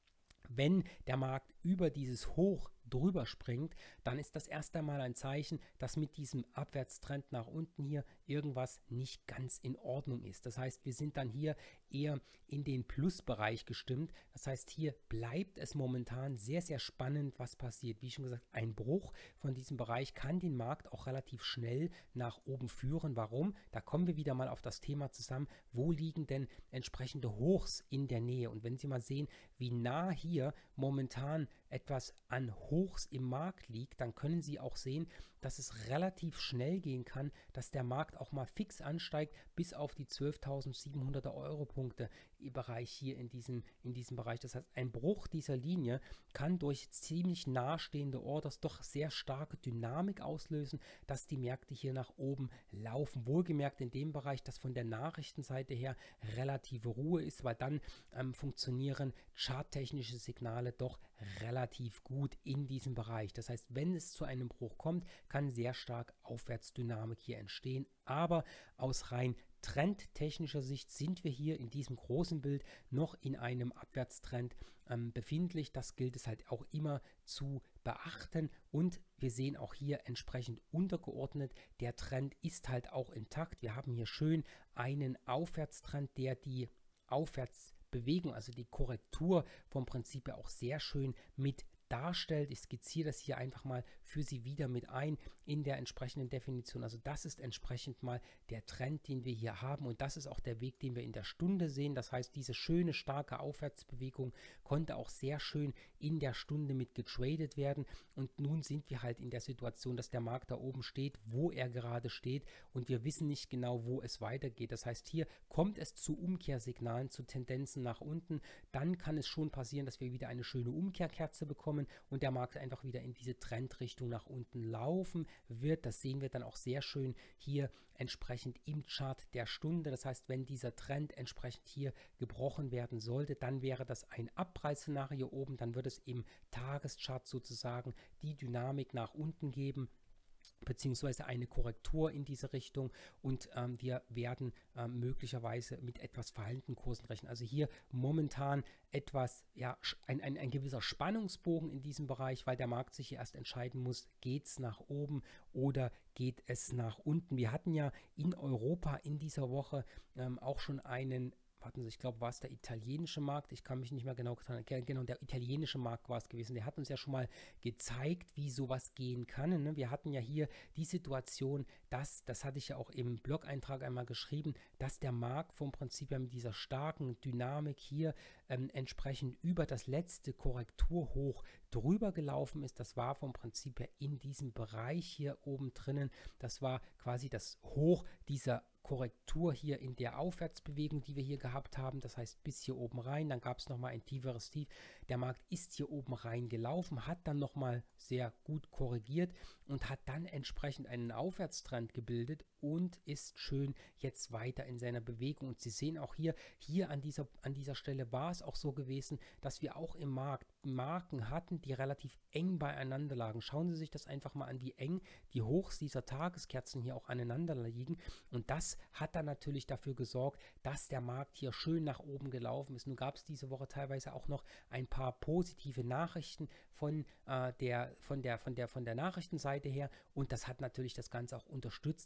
Wenn der Markt über dieses Hoch drüber springt, dann ist das erst einmal ein Zeichen, dass mit diesem Abwärtstrend nach unten hier irgendwas nicht ganz in Ordnung ist. Das heißt, wir sind dann hier eher in den Plusbereich gestimmt. Das heißt, hier bleibt es momentan sehr, sehr spannend, was passiert. Wie schon gesagt, ein Bruch von diesem Bereich kann den Markt auch relativ schnell nach oben führen. Warum? Da kommen wir wieder mal auf das Thema zusammen, wo liegen denn entsprechende Hochs in der Nähe? Und wenn Sie mal sehen, wie nah hier momentan etwas an Hochs im Markt liegt, dann können Sie auch sehen, dass es relativ schnell gehen kann, dass der Markt auch mal fix ansteigt bis auf die zwölftausendsiebenhunderter Euro Punkte im Bereich hier in diesem, in diesem Bereich. Das heißt, ein Bruch dieser Linie kann durch ziemlich nahestehende Orders doch sehr starke Dynamik auslösen, dass die Märkte hier nach oben laufen. Wohlgemerkt in dem Bereich, dass von der Nachrichtenseite her relative Ruhe ist, weil dann ähm, funktionieren charttechnische Signale doch relativ gut in diesem Bereich. Das heißt, wenn es zu einem Bruch kommt, kann sehr stark Aufwärtsdynamik hier entstehen. Aber aus rein trendtechnischer Sicht sind wir hier in diesem großen Bild noch in einem Abwärtstrend ähm, befindlich. Das gilt es halt auch immer zu beachten und wir sehen auch hier entsprechend untergeordnet, der Trend ist halt auch intakt. Wir haben hier schön einen Aufwärtstrend, der die Aufwärtsbewegung, also die Korrektur vom Prinzip her auch sehr schön mit darstellt. Ich skizziere das hier einfach mal für Sie wieder mit ein in der entsprechenden Definition. Also das ist entsprechend mal der Trend, den wir hier haben und das ist auch der Weg, den wir in der Stunde sehen. Das heißt, diese schöne, starke Aufwärtsbewegung konnte auch sehr schön in der Stunde mit getradet werden und nun sind wir halt in der Situation, dass der Markt da oben steht, wo er gerade steht und wir wissen nicht genau, wo es weitergeht. Das heißt, hier kommt es zu Umkehrsignalen, zu Tendenzen nach unten. Dann kann es schon passieren, dass wir wieder eine schöne Umkehrkerze bekommen und der Markt einfach wieder in diese Trendrichtung nach unten laufen wird. Das sehen wir dann auch sehr schön hier entsprechend im Chart der Stunde. Das heißt, wenn dieser Trend entsprechend hier gebrochen werden sollte, dann wäre das ein Abpreisszenario oben, dann wird es im Tageschart sozusagen die Dynamik nach unten geben, beziehungsweise eine Korrektur in diese Richtung und ähm, wir werden ähm, möglicherweise mit etwas verhaltenen Kursen rechnen. Also hier momentan etwas, ja, ein, ein, ein gewisser Spannungsbogen in diesem Bereich, weil der Markt sich hier erst entscheiden muss, geht es nach oben oder geht es nach unten. Wir hatten ja in Europa in dieser Woche ähm, auch schon einen warten Sie, ich glaube, war es der italienische Markt, ich kann mich nicht mehr genau erinnern, genau, der italienische Markt war es gewesen, der hat uns ja schon mal gezeigt, wie sowas gehen kann, ne? Wir hatten ja hier die Situation, dass, das hatte ich ja auch im Blog-Eintrag einmal geschrieben, dass der Markt vom Prinzip her mit dieser starken Dynamik hier ähm, entsprechend über das letzte Korrekturhoch drüber gelaufen ist. Das war vom Prinzip her in diesem Bereich hier oben drinnen, das war quasi das Hoch dieser Korrektur hier in der Aufwärtsbewegung, die wir hier gehabt haben, das heißt bis hier oben rein, dann gab es nochmal ein tieferes Tief. Der Markt ist hier oben rein gelaufen, hat dann nochmal sehr gut korrigiert und hat dann entsprechend einen Aufwärtstrend gebildet und ist schön jetzt weiter in seiner Bewegung. Und Sie sehen auch hier, hier an dieser, an dieser Stelle war es auch so gewesen, dass wir auch im Markt Marken hatten, die relativ eng beieinander lagen. Schauen Sie sich das einfach mal an, wie eng die Hochs dieser Tageskerzen hier auch aneinander liegen. Und das hat dann natürlich dafür gesorgt, dass der Markt hier schön nach oben gelaufen ist. Nun gab es diese Woche teilweise auch noch ein paar positive Nachrichten von, äh, der, von, der, von, der, von der Nachrichtenseite her und das hat natürlich das Ganze auch unterstützt. Das heißt, hier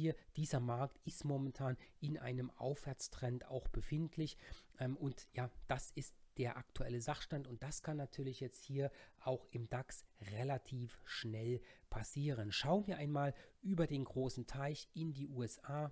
hier, dieser Markt ist momentan in einem Aufwärtstrend auch befindlich ähm, und ja, das ist der aktuelle Sachstand und das kann natürlich jetzt hier auch im DAX relativ schnell passieren. Schauen wir einmal über den großen Teich in die U S A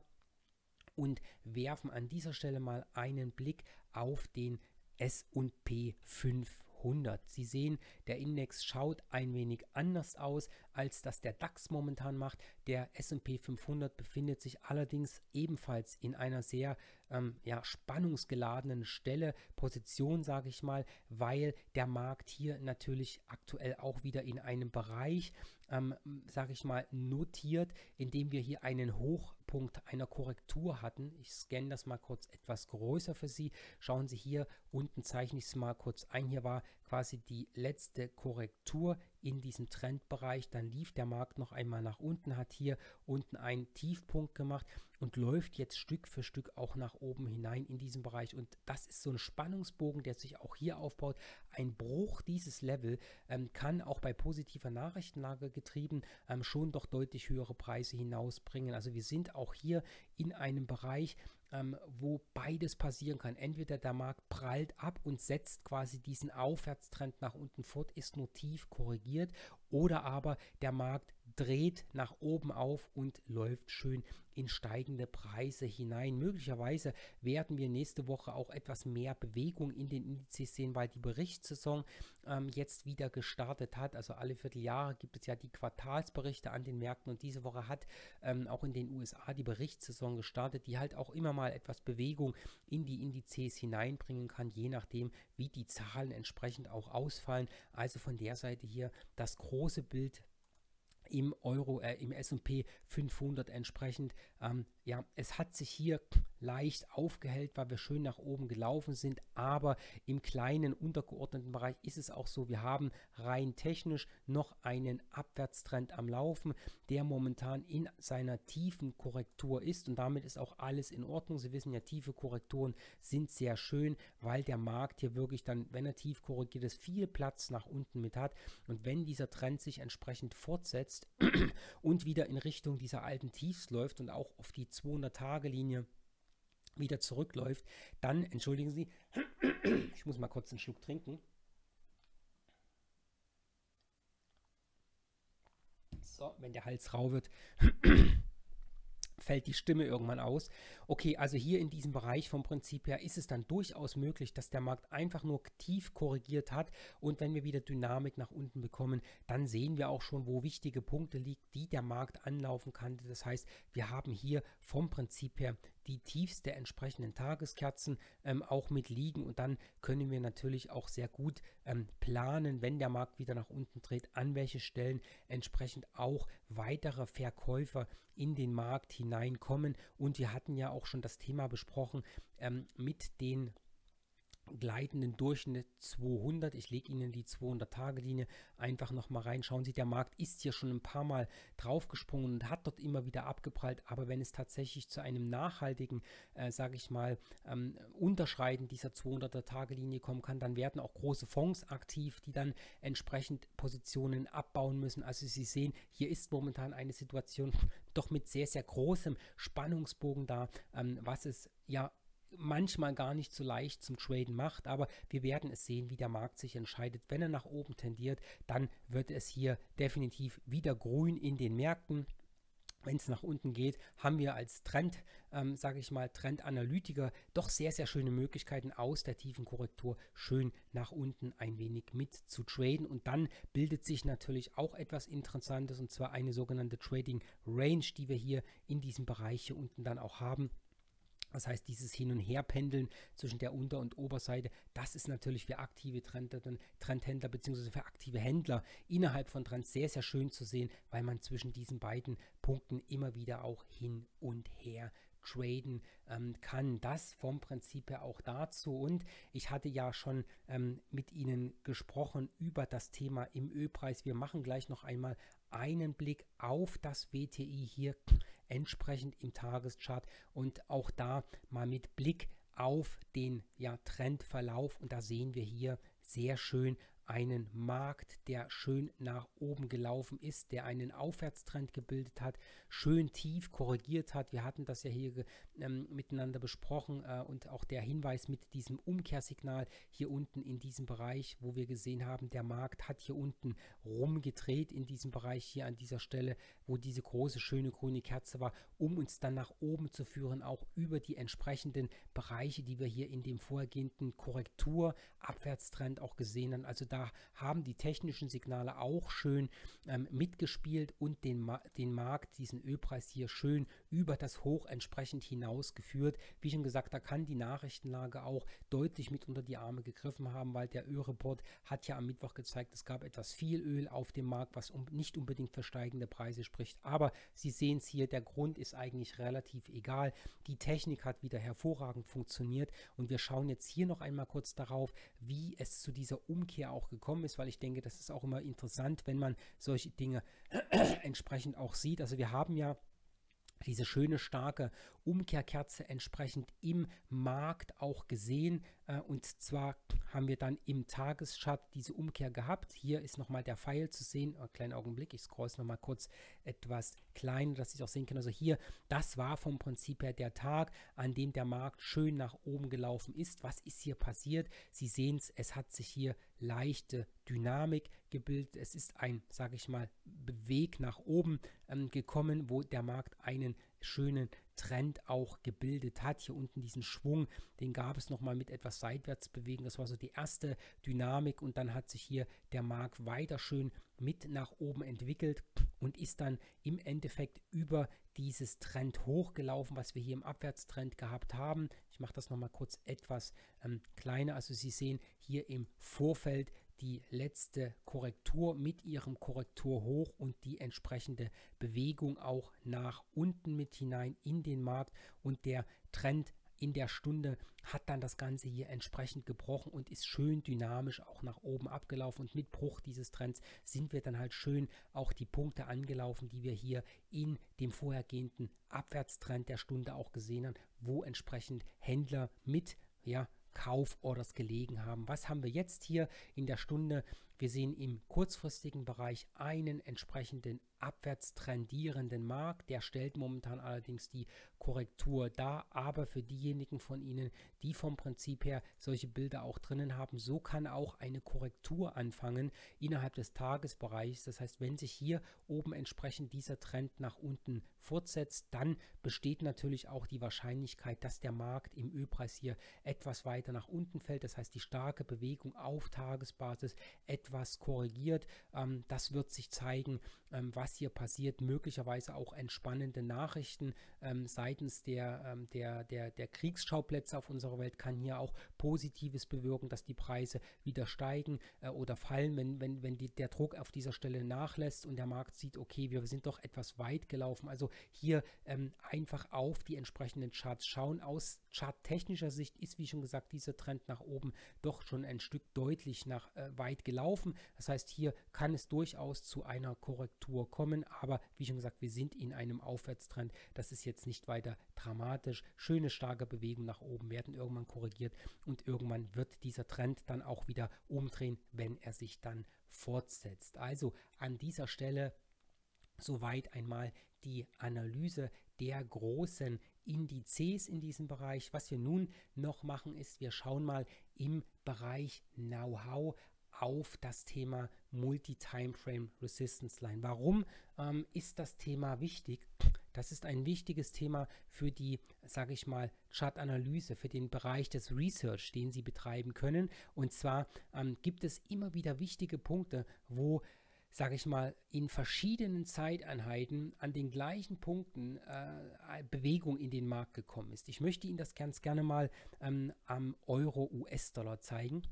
und werfen an dieser Stelle mal einen Blick auf den S und P fünfhundert. Sie sehen, der Index schaut ein wenig anders aus, als das der DAX momentan macht. Der S und P fünfhundert befindet sich allerdings ebenfalls in einer sehr ähm, ja, spannungsgeladenen Stelle, Position, sage ich mal, weil der Markt hier natürlich aktuell auch wieder in einem Bereich, ähm, sage ich mal, notiert, indem wir hier einen Hochpunkt einer Korrektur hatten. Ich scanne das mal kurz etwas größer für Sie. Schauen Sie hier, unten zeichne ich es mal kurz ein. Hier war quasi die letzte Korrektur in diesem Trendbereich. Dann lief der Markt noch einmal nach unten, hat hier unten einen Tiefpunkt gemacht und läuft jetzt Stück für Stück auch nach oben hinein in diesen Bereich. Und das ist so ein Spannungsbogen, der sich auch hier aufbaut. Ein Bruch dieses Level ähm, kann auch bei positiver Nachrichtenlage getrieben ähm, schon doch deutlich höhere Preise hinausbringen. Also wir sind auch hier in einem Bereich, ähm, wo beides passieren kann. Entweder der Markt prallt ab und setzt quasi diesen Aufwärtstrend nach unten fort, ist nur tief korrigiert, oder aber der Markt dreht nach oben auf und läuft schön in steigende Preise hinein. Möglicherweise werden wir nächste Woche auch etwas mehr Bewegung in den Indizes sehen, weil die Berichtssaison ähm, jetzt wieder gestartet hat. Also alle Vierteljahre gibt es ja die Quartalsberichte an den Märkten und diese Woche hat ähm, auch in den U S A die Berichtssaison gestartet, die halt auch immer mal etwas Bewegung in die Indizes hineinbringen kann, je nachdem, wie die Zahlen entsprechend auch ausfallen. Also von der Seite hier das große Bild im Euro, äh, im S und P fünfhundert entsprechend. Ähm, ja, es hat sich hier leicht aufgehellt, weil wir schön nach oben gelaufen sind, aber im kleinen untergeordneten Bereich ist es auch so, wir haben rein technisch noch einen Abwärtstrend am Laufen, der momentan in seiner tiefen Korrektur ist und damit ist auch alles in Ordnung. Sie wissen ja, tiefe Korrekturen sind sehr schön, weil der Markt hier wirklich dann, wenn er tief korrigiert ist, viel Platz nach unten mit hat und wenn dieser Trend sich entsprechend fortsetzt und wieder in Richtung dieser alten Tiefs läuft und auch auf die zweihundert-Tage-Linie wieder zurückläuft, dann, entschuldigen Sie, ich muss mal kurz einen Schluck trinken. So, wenn der Hals rau wird, fällt die Stimme irgendwann aus. Okay, also hier in diesem Bereich vom Prinzip her ist es dann durchaus möglich, dass der Markt einfach nur tief korrigiert hat und wenn wir wieder Dynamik nach unten bekommen, dann sehen wir auch schon, wo wichtige Punkte liegen, die der Markt anlaufen kann. Das heißt, wir haben hier vom Prinzip her die tiefste entsprechenden Tageskerzen ähm, auch mit liegen und dann können wir natürlich auch sehr gut ähm, planen, wenn der Markt wieder nach unten dreht, an welche Stellen entsprechend auch weitere Verkäufer in den Markt hineinkommen und wir hatten ja auch schon das Thema besprochen ähm, mit den gleitenden Durchschnitt zweihundert. Ich lege Ihnen die zweihundert-Tage-Linie einfach nochmal rein. Schauen Sie, der Markt ist hier schon ein paar Mal draufgesprungen und hat dort immer wieder abgeprallt. Aber wenn es tatsächlich zu einem nachhaltigen, äh, sage ich mal, ähm, Unterschreiten dieser zweihunderter-Tage-Linie kommen kann, dann werden auch große Fonds aktiv, die dann entsprechend Positionen abbauen müssen. Also Sie sehen, hier ist momentan eine Situation doch mit sehr, sehr großem Spannungsbogen da, ähm, was es ja manchmal gar nicht so leicht zum Traden macht, aber wir werden es sehen, wie der Markt sich entscheidet. Wenn er nach oben tendiert, dann wird es hier definitiv wieder grün in den Märkten. Wenn es nach unten geht, haben wir als Trend, ähm, sage ich mal, Trendanalytiker doch sehr, sehr schöne Möglichkeiten aus der tiefen Korrektur schön nach unten ein wenig mit zu traden. Und dann bildet sich natürlich auch etwas Interessantes und zwar eine sogenannte Trading Range, die wir hier in diesem Bereich hier unten dann auch haben. Das heißt, dieses Hin- und Herpendeln zwischen der Unter- und Oberseite, das ist natürlich für aktive Trendhändler, Trendhändler bzw. für aktive Händler innerhalb von Trends sehr, sehr schön zu sehen, weil man zwischen diesen beiden Punkten immer wieder auch hin und her traden ähm, kann. Das vom Prinzip her auch dazu. Und ich hatte ja schon ähm, mit Ihnen gesprochen über das Thema im Ölpreis. Wir machen gleich noch einmal einen Blick auf das W T I hier entsprechend im Tageschart und auch da mal mit Blick auf den ja, Trendverlauf und da sehen wir hier sehr schön einen Markt, der schön nach oben gelaufen ist, der einen Aufwärtstrend gebildet hat, schön tief korrigiert hat. Wir hatten das ja hier ähm, miteinander besprochen äh, und auch der Hinweis mit diesem Umkehrsignal hier unten in diesem Bereich, wo wir gesehen haben, der Markt hat hier unten rumgedreht in diesem Bereich hier an dieser Stelle, wo diese große schöne grüne Kerze war, um uns dann nach oben zu führen, auch über die entsprechenden Bereiche, die wir hier in dem vorhergehenden Korrektur-Abwärtstrend auch gesehen haben. Also da haben die technischen Signale auch schön ähm, mitgespielt und den, Ma den Markt, diesen Ölpreis hier schön über das Hoch entsprechend hinausgeführt. Wie schon gesagt, da kann die Nachrichtenlage auch deutlich mit unter die Arme gegriffen haben, weil der Ölreport hat ja am Mittwoch gezeigt, es gab etwas viel Öl auf dem Markt, was um, nicht unbedingt für steigende Preise spricht. Aber Sie sehen es hier, der Grund ist eigentlich relativ egal. Die Technik hat wieder hervorragend funktioniert und wir schauen jetzt hier noch einmal kurz darauf, wie es zu dieser Umkehr auch gekommen ist, weil ich denke, das ist auch immer interessant, wenn man solche Dinge entsprechend auch sieht. Also wir haben ja diese schöne starke Umkehrkerze entsprechend im Markt auch gesehen. Äh, und zwar haben wir dann im Tageschart diese Umkehr gehabt. Hier ist nochmal der Pfeil zu sehen. Einen kleinen Augenblick, ich scroll es nochmal kurz etwas kleiner, dass ich auch sehen kann. Also hier, das war vom Prinzip her der Tag, an dem der Markt schön nach oben gelaufen ist. Was ist hier passiert? Sie sehen es, es hat sich hier leichte Dynamik gebildet. Es ist ein, sage ich mal, Weg nach oben ähm, gekommen, wo der Markt einen schönen Trend auch gebildet hat. Hier unten diesen Schwung, den gab es nochmal mit etwas Seitwärtsbewegung. Das war so die erste Dynamik und dann hat sich hier der Markt weiter schön mit nach oben entwickelt und ist dann im Endeffekt über dieses Trend hochgelaufen, was wir hier im Abwärtstrend gehabt haben. Ich mache das nochmal kurz etwas ähm, kleiner. Also Sie sehen hier im Vorfeld die letzte Korrektur mit ihrem Korrekturhoch und die entsprechende Bewegung auch nach unten mit hinein in den Markt und der Trend in der Stunde hat dann das Ganze hier entsprechend gebrochen und ist schön dynamisch auch nach oben abgelaufen und mit Bruch dieses Trends sind wir dann halt schön auch die Punkte angelaufen, die wir hier in dem vorhergehenden Abwärtstrend der Stunde auch gesehen haben, wo entsprechend Händler mit, ja, Kauforders gelegen haben. Was haben wir jetzt hier in der Stunde? Wir sehen im kurzfristigen Bereich einen entsprechenden abwärts trendierenden Markt. Der stellt momentan allerdings die Korrektur dar, aber für diejenigen von Ihnen, die vom Prinzip her solche Bilder auch drinnen haben, so kann auch eine Korrektur anfangen innerhalb des Tagesbereichs. Das heißt, wenn sich hier oben entsprechend dieser Trend nach unten fortsetzt, dann besteht natürlich auch die Wahrscheinlichkeit, dass der Markt im Ölpreis hier etwas weiter nach unten fällt. Das heißt, die starke Bewegung auf Tagesbasis etwas korrigiert. Ähm, das wird sich zeigen, ähm, was hier passiert. Möglicherweise auch entspannende Nachrichten ähm, seitens der, ähm, der, der, der Kriegsschauplätze auf unserer Welt kann hier auch Positives bewirken, dass die Preise wieder steigen äh, oder fallen, wenn, wenn, wenn die, der Druck auf dieser Stelle nachlässt und der Markt sieht, okay, wir sind doch etwas weit gelaufen. Also hier ähm, einfach auf die entsprechenden Charts schauen. Aus charttechnischer Sicht ist, wie schon gesagt, dieser Trend nach oben doch schon ein Stück deutlich nach äh, weit gelaufen. Das heißt, hier kann es durchaus zu einer Korrektur kommen, aber wie schon gesagt, wir sind in einem Aufwärtstrend. Das ist jetzt nicht weiter dramatisch. Schöne, starke Bewegung nach oben werden irgendwann korrigiert und irgendwann wird dieser Trend dann auch wieder umdrehen, wenn er sich dann fortsetzt. Also an dieser Stelle soweit einmal die Analyse der großen Indizes in diesem Bereich. Was wir nun noch machen ist, wir schauen mal im Bereich Know-how auf das Thema Multi-Timeframe Resistance Line. Warum ähm, ist das Thema wichtig? Das ist ein wichtiges Thema für die, sage ich mal, Chartanalyse, für den Bereich des Research, den Sie betreiben können. Und zwar ähm, gibt es immer wieder wichtige Punkte, wo, sage ich mal, in verschiedenen Zeiteinheiten an den gleichen Punkten äh, Bewegung in den Markt gekommen ist. Ich möchte Ihnen das ganz gerne mal ähm, am Euro-U S-Dollar zeigen.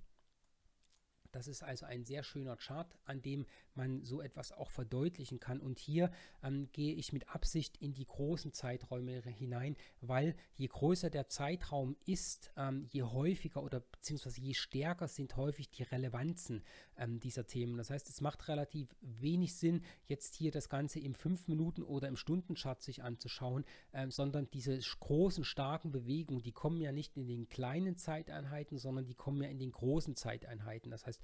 Das ist also ein sehr schöner Chart, an dem man so etwas auch verdeutlichen kann. Und hier ähm, gehe ich mit Absicht in die großen Zeiträume hinein, weil je größer der Zeitraum ist, ähm, je häufiger oder beziehungsweise je stärker sind häufig die Relevanzen ähm, dieser Themen. Das heißt, es macht relativ wenig Sinn, jetzt hier das Ganze im fünf Minuten oder im Stundenchart sich anzuschauen, ähm, sondern diese großen, starken Bewegungen, die kommen ja nicht in den kleinen Zeiteinheiten, sondern die kommen ja in den großen Zeiteinheiten. Das heißt,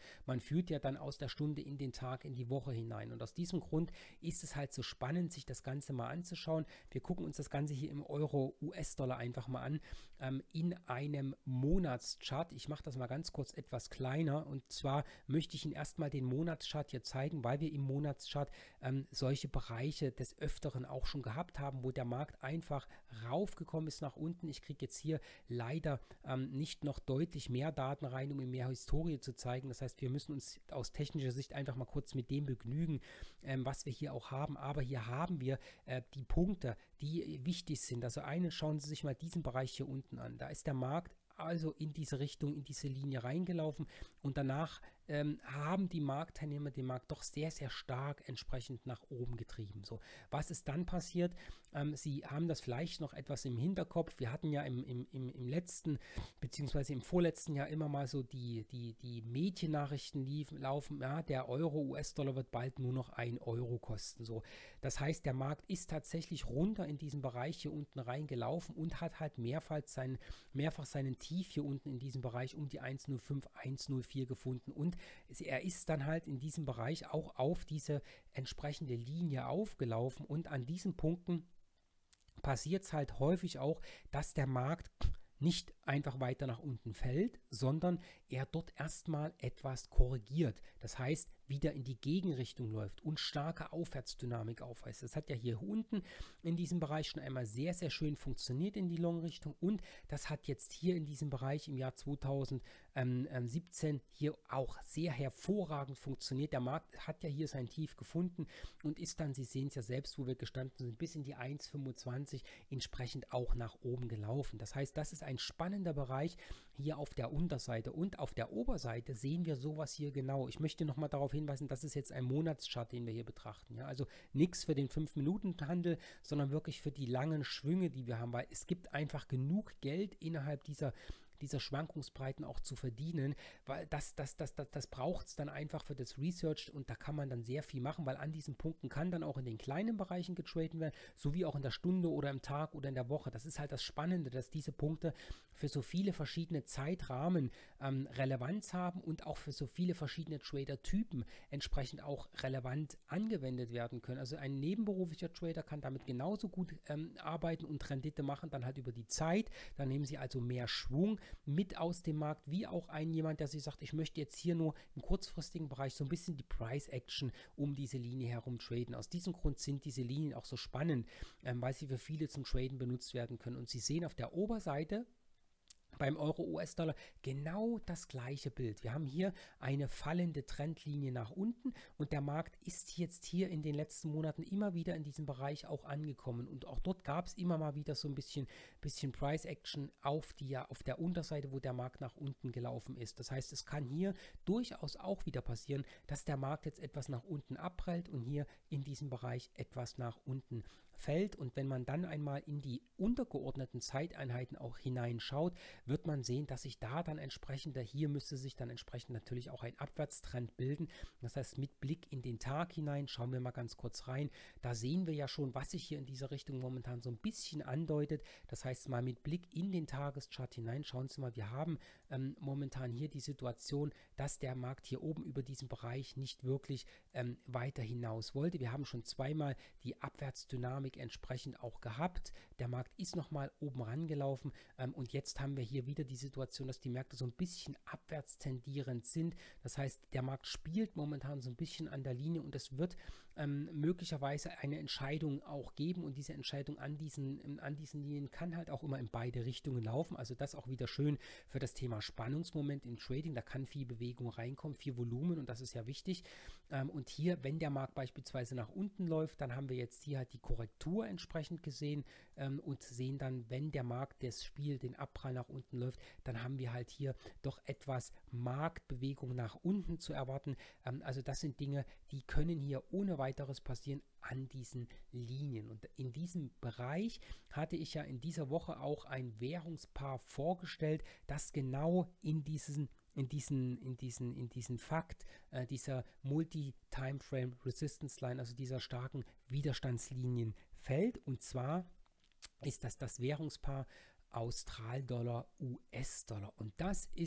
Man führt ja dann aus der Stunde in den Tag, in die Woche hinein. Und aus diesem Grund ist es halt so spannend, sich das Ganze mal anzuschauen. Wir gucken uns das Ganze hier im Euro-U S-Dollar einfach mal an, ähm, in einem Monatschart. Ich mache das mal ganz kurz etwas kleiner, und zwar möchte ich Ihnen erstmal den Monatschart hier zeigen, weil wir im Monatschart ähm, solche Bereiche des Öfteren auch schon gehabt haben, wo der Markt einfach raufgekommen ist nach unten. Ich kriege jetzt hier leider ähm, nicht noch deutlich mehr Daten rein, um Ihnen mehr Historie zu zeigen. Das heißt, wir müssen uns aus technischer Sicht einfach mal kurz mit dem begnügen, ähm, was wir hier auch haben. Aber hier haben wir äh, die Punkte, die wichtig sind. Also eine, schauen Sie sich mal diesen Bereich hier unten an. Da ist der Markt also in diese Richtung, in diese Linie reingelaufen, und danach ähm, haben die Marktteilnehmer den Markt doch sehr, sehr stark entsprechend nach oben getrieben. So, was ist dann passiert? Ähm, Sie haben das vielleicht noch etwas im Hinterkopf. Wir hatten ja im, im, im, im letzten, beziehungsweise im vorletzten Jahr immer mal so die, die, die Mediennachrichten liefen, laufen, ja, der Euro-U S-Dollar wird bald nur noch ein Euro kosten. So, das heißt, der Markt ist tatsächlich runter in diesen Bereich hier unten reingelaufen und hat halt mehrfach seinen, mehrfach seinen Tief hier unten in diesem Bereich um die eins Komma null fünf, eins Komma null vier gefunden, und er ist dann halt in diesem Bereich auch auf diese entsprechende Linie aufgelaufen, und an diesen Punkten passiert es halt häufig auch, dass der Markt nicht einfach weiter nach unten fällt, sondern er dort erstmal etwas korrigiert. Das heißt, wieder in die Gegenrichtung läuft und starke Aufwärtsdynamik aufweist. Das hat ja hier unten in diesem Bereich schon einmal sehr, sehr schön funktioniert in die Long-Richtung, und das hat jetzt hier in diesem Bereich im Jahr zweitausendsiebzehn hier auch sehr hervorragend funktioniert. Der Markt hat ja hier sein Tief gefunden und ist dann, Sie sehen es ja selbst, wo wir gestanden sind, bis in die eins Komma fünfundzwanzig entsprechend auch nach oben gelaufen. Das heißt, das ist ein spannender Bereich hier auf der Unterseite, und auf der Oberseite sehen wir sowas hier genau. Ich möchte nochmal darauf hinweisen, das ist jetzt ein Monatschart, den wir hier betrachten. Ja? Also nichts für den fünf Minuten Handel, sondern wirklich für die langen Schwünge, die wir haben, weil es gibt einfach genug Geld innerhalb dieser dieser Schwankungsbreiten auch zu verdienen, weil das, das, das, das, das braucht es dann einfach für das Research, und da kann man dann sehr viel machen, weil an diesen Punkten kann dann auch in den kleinen Bereichen getradet werden, sowie auch in der Stunde oder im Tag oder in der Woche. Das ist halt das Spannende, dass diese Punkte für so viele verschiedene Zeitrahmen ähm, Relevanz haben und auch für so viele verschiedene Trader-Typen entsprechend auch relevant angewendet werden können. Also ein nebenberuflicher Trader kann damit genauso gut ähm, arbeiten und Rendite machen, dann halt über die Zeit. Dann nehmen Sie also mehr Schwung mit aus dem Markt, wie auch ein jemand, der sich sagt, ich möchte jetzt hier nur im kurzfristigen Bereich so ein bisschen die Price-Action um diese Linie herum traden. Aus diesem Grund sind diese Linien auch so spannend, ähm, weil sie für viele zum Traden benutzt werden können. Und Sie sehen auf der Oberseite beim Euro-U S-Dollar genau das gleiche Bild. Wir haben hier eine fallende Trendlinie nach unten, und der Markt ist jetzt hier in den letzten Monaten immer wieder in diesem Bereich auch angekommen, und auch dort gab es immer mal wieder so ein bisschen, bisschen Price Action auf, die, auf der Unterseite, wo der Markt nach unten gelaufen ist. Das heißt, es kann hier durchaus auch wieder passieren, dass der Markt jetzt etwas nach unten abprallt und hier in diesem Bereich etwas nach unten fällt, und wenn man dann einmal in die untergeordneten Zeiteinheiten auch hineinschaut, wird man sehen, dass sich da dann entsprechend, hier müsste sich dann entsprechend natürlich auch ein Abwärtstrend bilden. Das heißt, mit Blick in den Tag hinein, schauen wir mal ganz kurz rein, da sehen wir ja schon, was sich hier in dieser Richtung momentan so ein bisschen andeutet. Das heißt, mal mit Blick in den Tageschart hinein, schauen Sie mal, wir haben ähm, momentan hier die Situation, dass der Markt hier oben über diesen Bereich nicht wirklich ähm, weiter hinaus wollte. Wir haben schon zweimal die Abwärtsdynamik entsprechend auch gehabt. Der Markt ist nochmal oben rangelaufen, ähm, und jetzt haben wir hier wieder die Situation, dass die Märkte so ein bisschen abwärts tendierend sind. Das heißt, der Markt spielt momentan so ein bisschen an der Linie, und es wird ähm, möglicherweise eine Entscheidung auch geben, und diese Entscheidung an diesen, an diesen Linien kann halt auch immer in beide Richtungen laufen. Also das auch wieder schön für das Thema Spannungsmoment im Trading. Da kann viel Bewegung reinkommen, viel Volumen, und das ist ja wichtig. Ähm, und hier, wenn der Markt beispielsweise nach unten läuft, dann haben wir jetzt hier halt die Korrektur entsprechend gesehen, ähm, und sehen dann, wenn der Markt das Spiel, den Abprall nach unten läuft, dann haben wir halt hier doch etwas Marktbewegung nach unten zu erwarten. Ähm, also das sind Dinge, die können hier ohne weiteres passieren an diesen Linien. Und in diesem Bereich hatte ich ja in dieser Woche auch ein Währungspaar vorgestellt, das genau in diesen in diesen, in diesen, in diesen Fakt äh, dieser Multi-Timeframe Resistance Line, also dieser starken Widerstandslinien fällt. Und zwar ist das das Währungspaar Australdollar U S-Dollar. Und das ist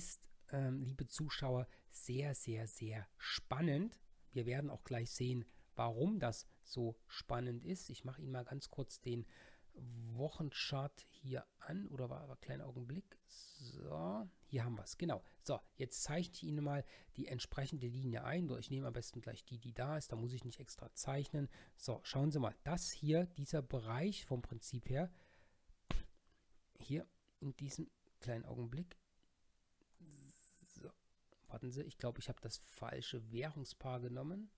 ähm, liebe Zuschauer, sehr, sehr, sehr spannend. Wir werden auch gleich sehen, warum das so spannend ist. Ich mache Ihnen mal ganz kurz den Wochenchart hier an, oder war aber ein kleiner Augenblick. So, hier haben wir es, genau. So, jetzt zeichne ich Ihnen mal die entsprechende Linie ein. Ich nehme am besten gleich die, die da ist, da muss ich nicht extra zeichnen. So, schauen Sie mal, das hier, dieser Bereich vom Prinzip her, hier in diesem kleinen Augenblick. So, warten Sie, ich glaube, ich habe das falsche Währungspaar genommen.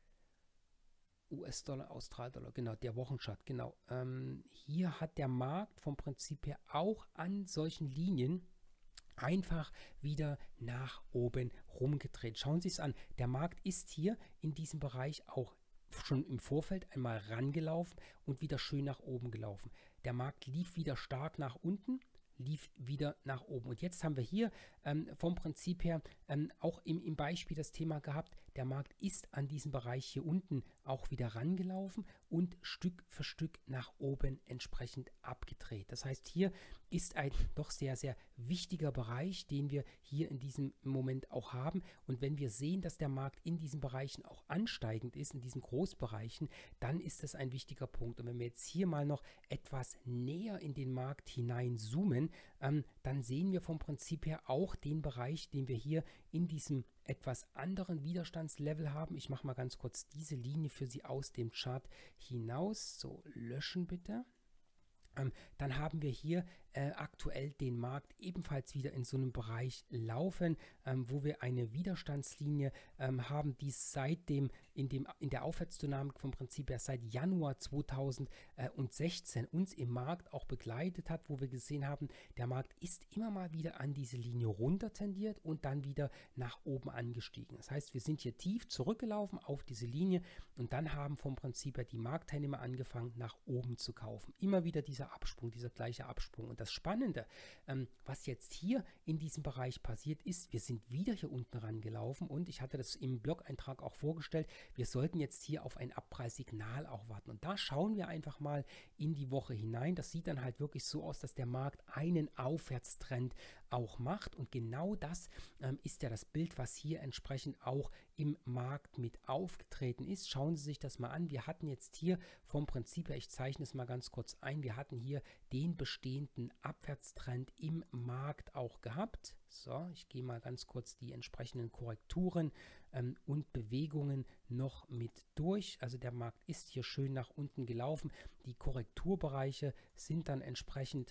U S-Dollar, Australdollar, genau, der Wochenchart, genau. Ähm, hier hat der Markt vom Prinzip her auch an solchen Linien einfach wieder nach oben rumgedreht. Schauen Sie es an, der Markt ist hier in diesem Bereich auch schon im Vorfeld einmal rangelaufen und wieder schön nach oben gelaufen. Der Markt lief wieder stark nach unten, lief wieder nach oben. Und jetzt haben wir hier ähm, vom Prinzip her ähm, auch im, im Beispiel das Thema gehabt, der Markt ist an diesem Bereich hier unten auch wieder rangelaufen und Stück für Stück nach oben entsprechend abgedreht. Das heißt, hier ist ein doch sehr, sehr wichtiger Bereich, den wir hier in diesem Moment auch haben. Und wenn wir sehen, dass der Markt in diesen Bereichen auch ansteigend ist, in diesen Großbereichen, dann ist das ein wichtiger Punkt. Und wenn wir jetzt hier mal noch etwas näher in den Markt hineinzoomen, ähm, dann sehen wir vom Prinzip her auch den Bereich, den wir hier in diesem etwas anderen Widerstandslevel haben. Ich mache mal ganz kurz diese Linie für Sie aus dem Chart hinaus. So, löschen bitte. Ähm, dann haben wir hier äh, aktuell den Markt ebenfalls wieder in so einem Bereich laufen, ähm, wo wir eine Widerstandslinie ähm, haben, die seit dem in, dem, in der Aufwärtsdynamik vom Prinzip her seit Januar zweitausendsechzehn uns im Markt auch begleitet hat, wo wir gesehen haben, der Markt ist immer mal wieder an diese Linie runter tendiert und dann wieder nach oben angestiegen. Das heißt, wir sind hier tief zurückgelaufen auf diese Linie und dann haben vom Prinzip her die Marktteilnehmer angefangen, nach oben zu kaufen. Immer wieder dieser Absprung, dieser gleiche Absprung. Und das Spannende, ähm, was jetzt hier in diesem Bereich passiert ist, wir sind wieder hier unten rangelaufen und ich hatte das im Blog-Eintrag auch vorgestellt, wir sollten jetzt hier auf ein Abpreissignal auch warten. Und da schauen wir einfach mal in die Woche hinein. Das sieht dann halt wirklich so aus, dass der Markt einen Aufwärtstrend auch macht. Und genau das ähm, ist ja das Bild, was hier entsprechend auch im Markt mit aufgetreten ist. Schauen Sie sich das mal an. Wir hatten jetzt hier vom Prinzip her, ich zeichne es mal ganz kurz ein, wir hatten hier den bestehenden Abwärtstrend im Markt auch gehabt. So, ich gehe mal ganz kurz die entsprechenden Korrekturen ähm, und Bewegungen noch mit durch. Also der Markt ist hier schön nach unten gelaufen. Die Korrekturbereiche sind dann entsprechend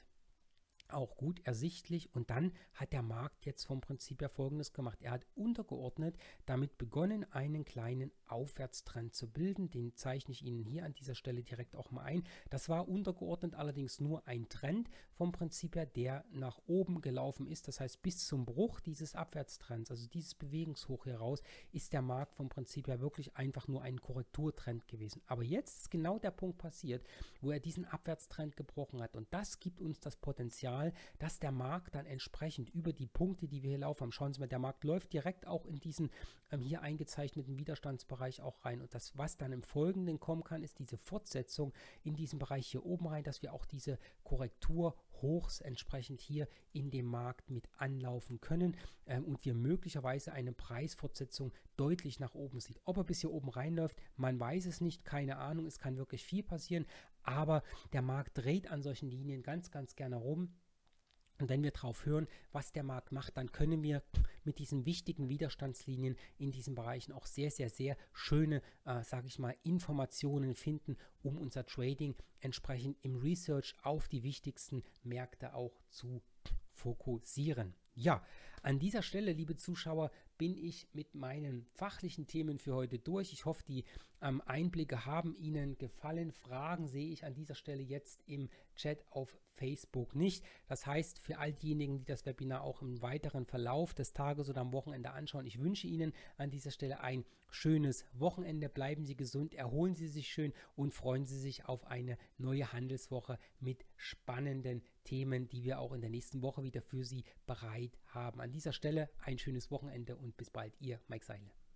auch gut ersichtlich und dann hat der Markt jetzt vom Prinzip her Folgendes gemacht. Er hat untergeordnet damit begonnen, einen kleinen Aufwärtstrend zu bilden. Den zeichne ich Ihnen hier an dieser Stelle direkt auch mal ein. Das war untergeordnet allerdings nur ein Trend vom Prinzip her, der nach oben gelaufen ist. Das heißt, bis zum Bruch dieses Abwärtstrends, also dieses Bewegungshoch hier raus, ist der Markt vom Prinzip her wirklich einfach nur ein Korrekturtrend gewesen. Aber jetzt ist genau der Punkt passiert, wo er diesen Abwärtstrend gebrochen hat und das gibt uns das Potenzial, dass der Markt dann entsprechend über die Punkte, die wir hier laufen haben, schauen Sie mal, der Markt läuft direkt auch in diesen ähm, hier eingezeichneten Widerstandsbereich auch rein und das, was dann im Folgenden kommen kann, ist diese Fortsetzung in diesem Bereich hier oben rein, dass wir auch diese Korrekturhochs entsprechend hier in dem Markt mit anlaufen können ähm, und wir möglicherweise eine Preisfortsetzung deutlich nach oben sieht. Ob er bis hier oben reinläuft, man weiß es nicht, keine Ahnung, es kann wirklich viel passieren, aber der Markt dreht an solchen Linien ganz, ganz gerne rum. Und wenn wir drauf hören, was der Markt macht, dann können wir mit diesen wichtigen Widerstandslinien in diesen Bereichen auch sehr, sehr, sehr schöne, äh, sage ich mal, Informationen finden, um unser Trading entsprechend im Research auf die wichtigsten Märkte auch zu fokussieren. Ja, an dieser Stelle, liebe Zuschauer, bin ich mit meinen fachlichen Themen für heute durch. Ich hoffe, die ähm, Einblicke haben Ihnen gefallen. Fragen sehe ich an dieser Stelle jetzt im Chat auf Facebook nicht. Das heißt, für all diejenigen, die das Webinar auch im weiteren Verlauf des Tages oder am Wochenende anschauen, ich wünsche Ihnen an dieser Stelle ein schönes Wochenende. Bleiben Sie gesund, erholen Sie sich schön und freuen Sie sich auf eine neue Handelswoche mit spannenden Themen, die wir auch in der nächsten Woche wieder für Sie bereit haben. An dieser Stelle ein schönes Wochenende und bis bald, Ihr Mike Seile.